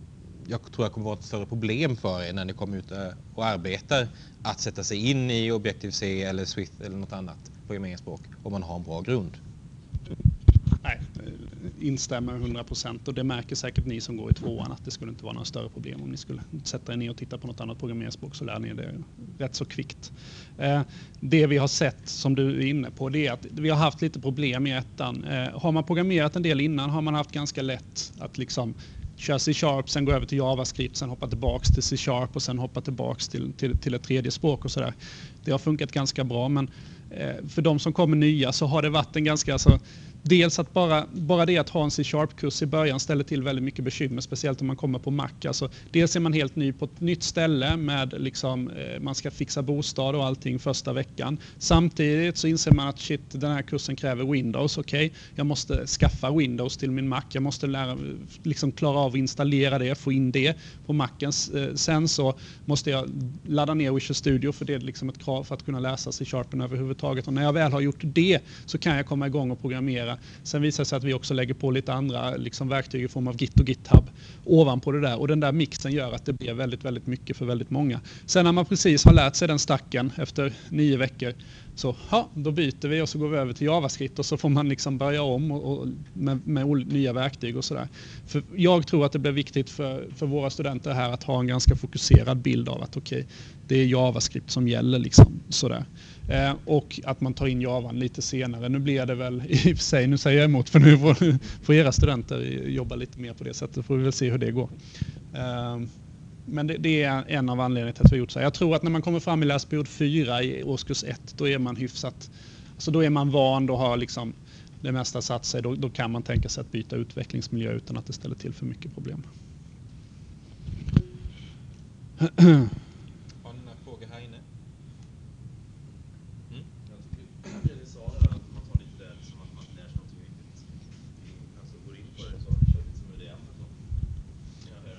B: jag tror jag kommer vara ett större problem för er när ni kommer ut och arbetar att sätta sig in i Objective-C eller Swift eller något annat programmeringsspråk om man har en bra grund.
A: Nej, instämmer 100%, och det märker säkert ni som går i tvåan att det skulle inte vara några större problem om ni skulle sätta er ner och titta på något annat programmeringsspråk, så lär ni det rätt så kvickt. Det vi har sett, som du är inne på, det är att vi har haft lite problem i ettan. Har man programmerat en del innan har man haft ganska lätt att liksom köra C-sharp, sen gå över till JavaScript, sen hoppa tillbaks till C-sharp och sen hoppa tillbaks till ett tredje språk och sådär. Det har funkat ganska bra, men för de som kommer nya så har det varit en ganska... Dels att bara det att ha en C-sharp-kurs i början ställer till väldigt mycket bekymmer, speciellt om man kommer på Mac. Alltså, dels är man helt ny på ett nytt ställe med liksom, man ska fixa bostad och allting första veckan. Samtidigt så inser man att shit, den här kursen kräver Windows. Okej, jag måste skaffa Windows till min Mac. Jag måste liksom klara av att installera det, få in det på Macen. Sen så måste jag ladda ner Visual Studio, för det är liksom ett krav för att kunna läsa C-sharpen överhuvudtaget. Och när jag väl har gjort det så kan jag komma igång och programmera. Sen visar det sig att vi också lägger på lite andra liksom verktyg i form av Git och GitHub ovanpå det där. Och den där mixen gör att det blir väldigt, väldigt mycket för väldigt många. Sen när man precis har lärt sig den stacken efter 9 veckor, så då byter vi och så går vi över till JavaScript och så får man liksom börja om och med nya verktyg och sådär. För jag tror att det blir viktigt för våra studenter här att ha en ganska fokuserad bild av att okej, det är JavaScript som gäller liksom sådär. Och att man tar in Javan lite senare. Nu blir det väl i och för sig, nu säger jag emot, för nu får era studenter jobba lite mer på det sättet, får vi väl se hur det går. Men det är en av anledningarna till att vi har gjort så här. Jag tror att när man kommer fram i läsperiod 4 i årskurs 1, då är man hyfsat, alltså då är man van, då har liksom det mesta satt sig, då kan man tänka sig att byta utvecklingsmiljö utan att det ställer till för mycket problem.
B: Har ni några frågor här inne?
C: Det sa där att man tar lite där som att man lär sig något viktigt. Alltså går in på det så kör lite som UDM och så. Jag hör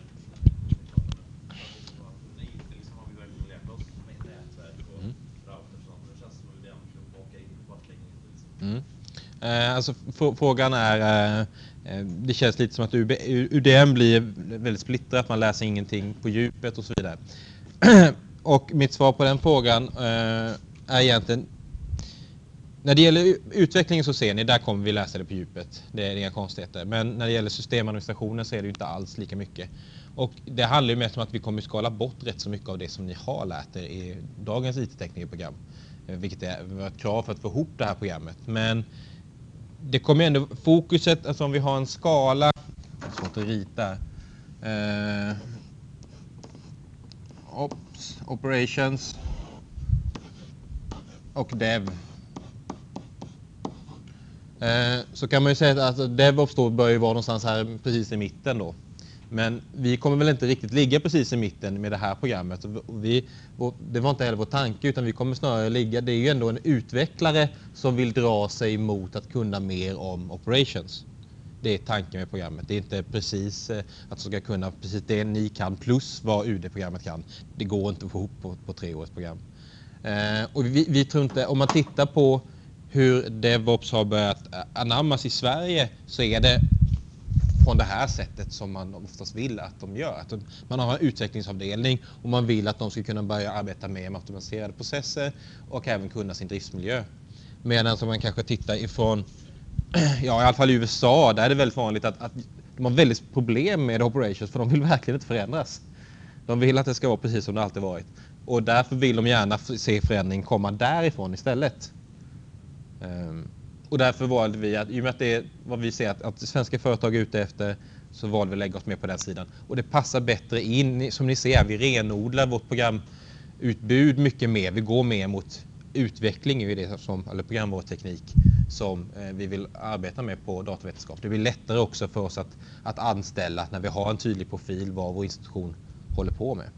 C: det liksom har vi verkligen lärt oss med nätverk och router och sånt. Det känns som UDM kan baka in på kartläggningen.
B: Alltså frågan är, det känns lite som att UDM blir väldigt splittrat, att man läser ingenting på djupet och så vidare. Och mitt svar på den frågan är egentligen, när det gäller utvecklingen så ser ni, där kommer vi läsa det på djupet. Det är inga konstigheter. Men när det gäller systemadministrationen så är det ju inte alls lika mycket. Och det handlar ju mest om att vi kommer skala bort rätt så mycket av det som ni har lärt er i dagens IT-teknikerprogram. Vilket är ett krav för att få ihop det här programmet. Men det kommer ändå fokuset, alltså om vi har en skala, svårt att rita, operations och dev. Så kan man ju säga att DevOps då bör ju vara någonstans här precis i mitten då. Men vi kommer väl inte riktigt ligga precis i mitten med det här programmet. Det var inte heller vår tanke, utan vi kommer snarare ligga, det är ju ändå en utvecklare som vill dra sig mot att kunna mer om operations. Det är tanken med programmet. Det är inte precis att ska kunna precis det ni kan plus vad UD-programmet kan. Det går inte att få ihop på 3 års program. Och vi tror inte, om man tittar på hur DevOps har börjat anammas i Sverige, så är det från det här sättet som man oftast vill att de gör. Att man har en utvecklingsavdelning och man vill att de ska kunna börja arbeta med automatiserade processer och även kunna sin driftsmiljö. Medan som man kanske tittar ifrån, i alla fall i USA, där är det väldigt vanligt att de har väldigt problem med operations, för de vill verkligen inte förändras. De vill att det ska vara precis som det alltid varit. Och därför vill de gärna se förändring komma därifrån istället. Och därför valde vi att, i och med att det är vad vi ser att svenska företag är ute efter, så valde vi att lägga oss med på den sidan. Och det passar bättre in, som ni ser, vi renodlar vårt programutbud mycket mer. Vi går mer mot utveckling i det som, eller programvaruteknik som vi vill arbeta med på datavetenskap. Det blir lättare också för oss att anställa när vi har en tydlig profil vad vår institution håller på med.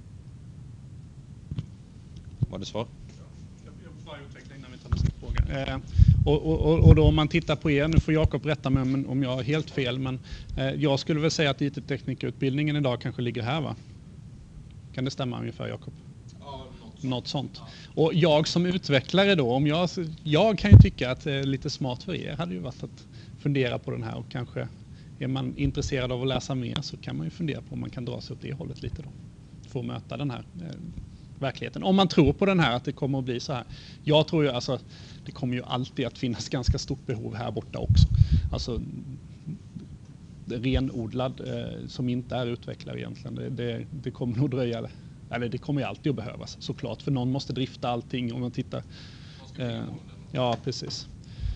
B: Var det svar?
A: Jag får bara utveckla innan vi tar nästa fråga. Och då om man tittar på er, nu får Jakob rätta mig om jag har helt fel, men jag skulle väl säga att IT-teknikerutbildningen idag kanske ligger här, va? Kan det stämma ungefär, Jakob?
C: Ja,
A: något sånt. Och jag som utvecklare då, om jag kan ju tycka att lite smart för er hade ju varit att fundera på den här och kanske är man intresserad av att läsa mer så kan man ju fundera på om man kan dra sig åt det hållet lite då. För att möta den här verkligheten. Om man tror på den här, att det kommer att bli så här. Jag tror ju, alltså, det kommer ju alltid att finnas ganska stort behov här borta också. Alltså renodlad som inte är utvecklare egentligen. Det kommer nog dröja, eller det kommer ju alltid att behövas såklart. För någon måste drifta allting om man tittar. Ja, precis.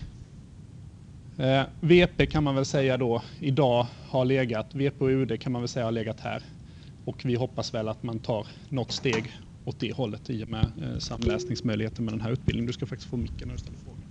A: VP kan man väl säga då idag har legat, VP och UD kan man väl säga har legat här. Och vi hoppas väl att man tar något steg åt det hållet i och med samläsningsmöjligheter med den här utbildningen. Du ska faktiskt få micken när du ställer frågan.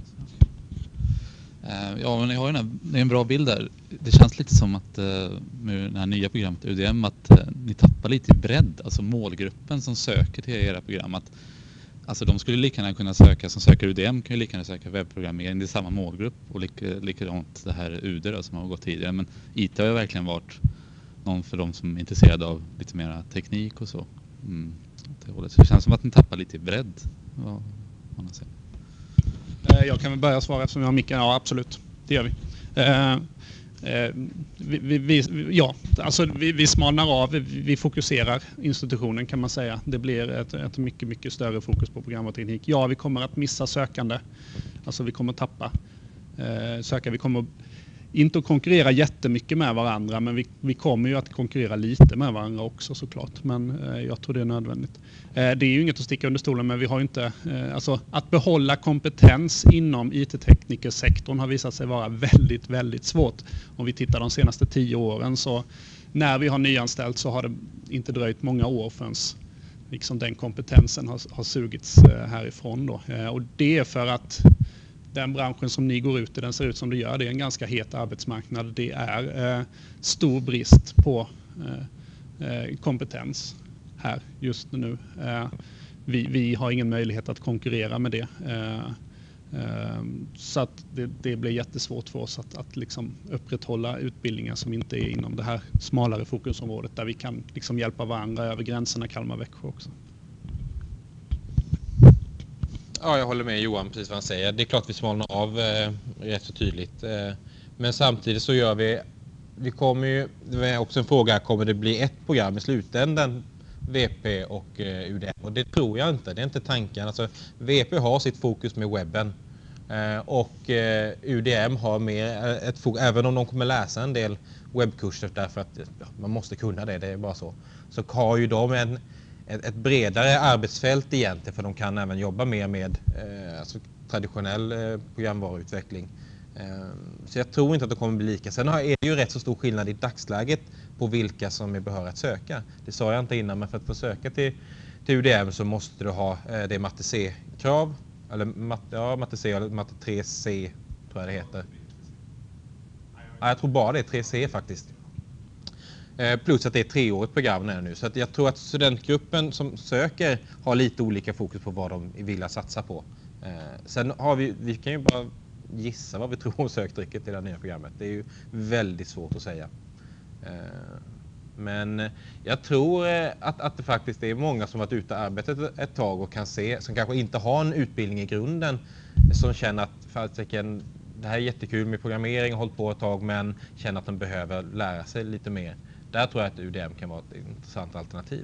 D: Ja, men ni har ju det är en bra bild där. Det känns lite som att med det här nya programmet UDM att ni tappar lite i bredd. Alltså målgruppen som söker till era program. Alltså de skulle lika gärna kunna söka, som söker UDM kan ju lika gärna söka webbprogrammering. Det är samma målgrupp och likadant det här UD då, som har gått tidigare. Men IT har ju verkligen varit någon för de som är intresserade av lite mer teknik och så. Så det känns som att ni tappar lite i bredd. Vad man säger.
A: Jag kan väl börja svara eftersom jag har micken. Ja, absolut. Det gör vi. Vi smalnar av, vi fokuserar institutionen kan man säga. Det blir ett mycket, mycket större fokus på program och teknik. Ja, vi kommer att missa sökande. Alltså vi kommer att tappa sökande. Vi kommer inte att konkurrera jättemycket med varandra, men vi kommer ju att konkurrera lite med varandra också såklart. Men jag tror det är nödvändigt. Det är ju inget att sticka under stolen, men vi har ju inte... Alltså att behålla kompetens inom IT-teknikersektorn har visat sig vara väldigt, väldigt svårt. Om vi tittar de senaste 10 åren så när vi har nyanställt så har det inte dröjt många år förrän liksom den kompetensen har sugits härifrån då. Och det är för att den branschen som ni går ut i, den ser ut som det gör. Det är en ganska het arbetsmarknad. Det är stor brist på kompetens här just nu. Vi har ingen möjlighet att konkurrera med det. Så att det blir jättesvårt för oss att liksom upprätthålla utbildningar som inte är inom det här smalare fokusområdet där vi kan liksom hjälpa varandra över gränserna Kalmar-Växjö också.
B: Ja, jag håller med Johan precis vad han säger. Det är klart vi smalnar av rätt så tydligt. Men samtidigt så gör vi kommer ju, det är också en fråga, kommer det bli ett program i slutändan, VP och UDM? Och det tror jag inte, det är inte tanken. Alltså, VP har sitt fokus med webben och UDM har mer ett fokus, även om de kommer läsa en del webbkurser därför att man måste kunna det är bara så har ju de ett bredare arbetsfält egentligen, för de kan även jobba mer med alltså traditionell programvaruutveckling. Så jag tror inte att det kommer bli lika. Sen är det ju rätt så stor skillnad i dagsläget på vilka som är behöriga att söka. Det sa jag inte innan, men för att få söka till UDM så måste du ha det matte C-krav. Eller matte C eller matte 3C tror jag det heter. Ja, jag tror bara det är 3C faktiskt. Plus att det är ett 3-årigt program nu. Så att jag tror att studentgruppen som söker har lite olika fokus på vad de vill satsa på. Sen har vi kan ju bara gissa vad vi tror om söktrycket i det nya programmet. Det är ju väldigt svårt att säga. Men jag tror att det faktiskt är många som varit ute och arbetat ett tag och kan se, som kanske inte har en utbildning i grunden, som känner att det här är jättekul med programmering och hållit på ett tag, men känner att de behöver lära sig lite mer. Där tror jag att UDM kan vara ett intressant alternativ.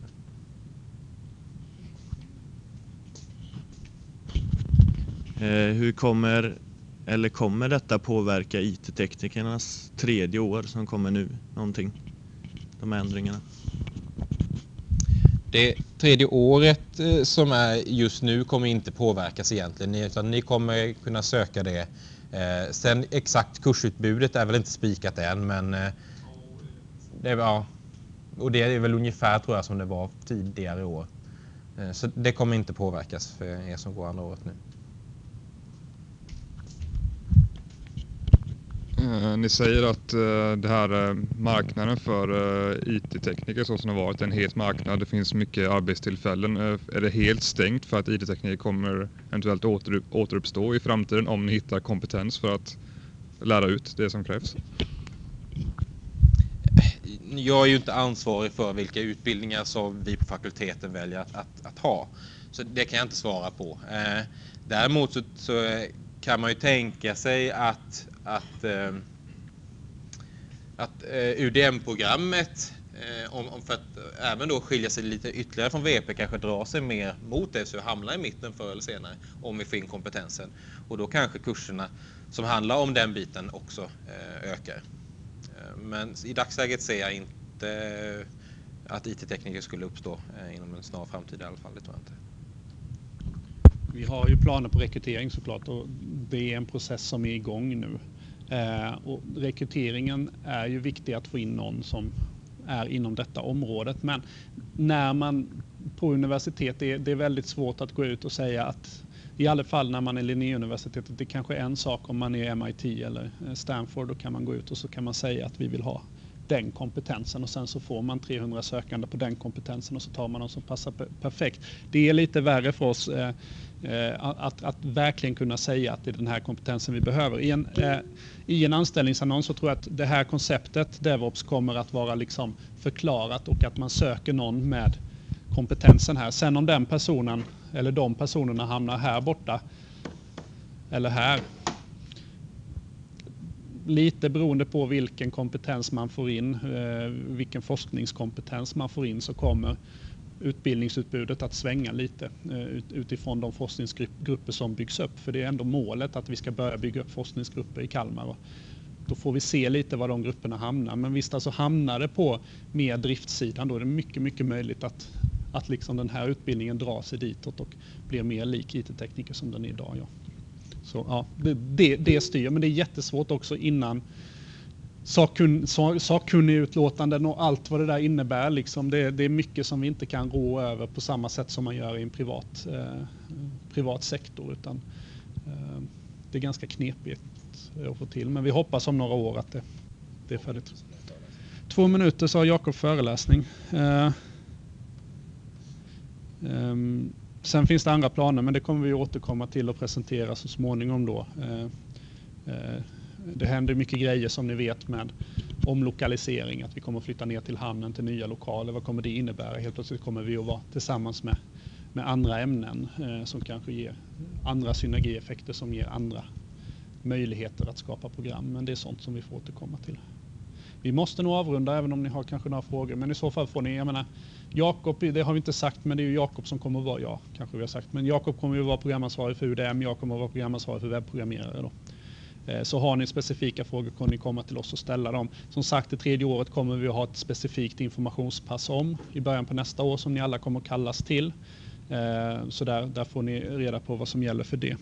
E: Hur kommer detta påverka IT-teknikernas 3:e år som kommer nu? Någonting? De här ändringarna?
B: Det 3:e året som är just nu kommer inte påverkas egentligen, utan ni kommer kunna söka det. Sen exakt kursutbudet är väl inte spikat än, men och det är väl ungefär tror jag som det var tidigare år. Så det kommer inte påverkas för er som går andra året nu.
F: Ni säger att det här marknaden för IT-tekniker så som det har varit en het marknad, det finns mycket arbetstillfällen. Är det helt stängt för att IT-tekniker kommer eventuellt återuppstå i framtiden om ni hittar kompetens för att lära ut det som krävs?
B: Jag är ju inte ansvarig för vilka utbildningar som vi på fakulteten väljer att ha. Så det kan jag inte svara på. Däremot så kan man ju tänka sig att att UDM-programmet, för att även då skilja sig lite ytterligare från VP, kanske dra sig mer mot det, så hamnar i mitten förr eller senare om vi får in kompetensen. Och då kanske kurserna som handlar om den biten också ökar. Men i dagsläget ser jag inte att IT-tekniker skulle uppstå inom en snar framtid i alla fall, det tror jag inte.
A: Vi har ju planer på rekrytering såklart, och det är en process som är igång nu. Och rekryteringen är ju viktig att få in någon som är inom detta området, men när man på universitet, det är väldigt svårt att gå ut och säga att, i alla fall när man är Linnéuniversitetet, det kanske är en sak om man är MIT eller Stanford, då kan man gå ut och så kan man säga att vi vill ha den kompetensen, och sen så får man 300 sökande på den kompetensen och så tar man någon som passar perfekt. Det är lite värre för oss att verkligen kunna säga att det är den här kompetensen vi behöver. I en anställningsannons så tror jag att det här konceptet DevOps kommer att vara liksom förklarat, och att man söker någon med kompetensen här. Sen om den personen eller de personerna hamnar här borta eller här, lite beroende på vilken kompetens man får in, vilken forskningskompetens man får in, så kommer utbildningsutbudet att svänga lite utifrån de forskningsgrupper som byggs upp. För det är ändå målet att vi ska börja bygga upp forskningsgrupper i Kalmar. Och då får vi se lite var de grupperna hamnar. Men visst, alltså hamnar det på mer driftssidan, då är det mycket, mycket möjligt att liksom den här utbildningen drar sig ditåt och blir mer lik IT-tekniker som den är idag. Ja. Så ja, det styr, men det är jättesvårt också innan sakkunnigutlåtanden och allt vad det där innebär. Liksom det är mycket som vi inte kan rå över på samma sätt som man gör i en privat sektor, utan det är ganska knepigt att få till. Men vi hoppas om några år att det är färdigt. 2 minuter så har Jakob föreläsning. Sen finns det andra planer, men det kommer vi återkomma till och presentera så småningom då. Det händer mycket grejer som ni vet med omlokalisering, att vi kommer att flytta ner till hamnen till nya lokaler. Vad kommer det innebära? Helt plötsligt kommer vi att vara tillsammans med andra ämnen som kanske ger andra synergieffekter, som ger andra möjligheter att skapa program. Men det är sånt som vi får återkomma till. Vi måste nog avrunda, även om ni har kanske några frågor. Men i så fall får ni, jag menar, Jakob, det har vi inte sagt, men det är ju Jakob som kommer att vara, ja, kanske vi har sagt. Men Jakob kommer ju vara programansvarig för UDM, jag kommer att vara programansvarig för webbprogrammerare då. Så har ni specifika frågor kan ni komma till oss och ställa dem. Som sagt, det 3:e året kommer vi att ha ett specifikt informationspass om i början på nästa år som ni alla kommer att kallas till. Så där får ni reda på vad som gäller för det.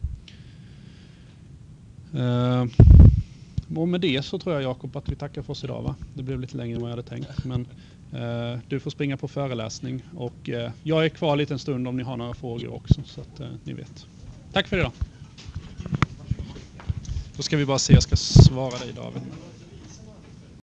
A: Och med det så tror jag, Jakob, att vi tackar för oss idag, va? Det blev lite längre än vad jag hade tänkt. Men du får springa på föreläsning, och jag är kvar lite en stund om ni har några frågor också, så att ni vet. Tack för idag. Då ska vi bara se, jag ska svara dig, David.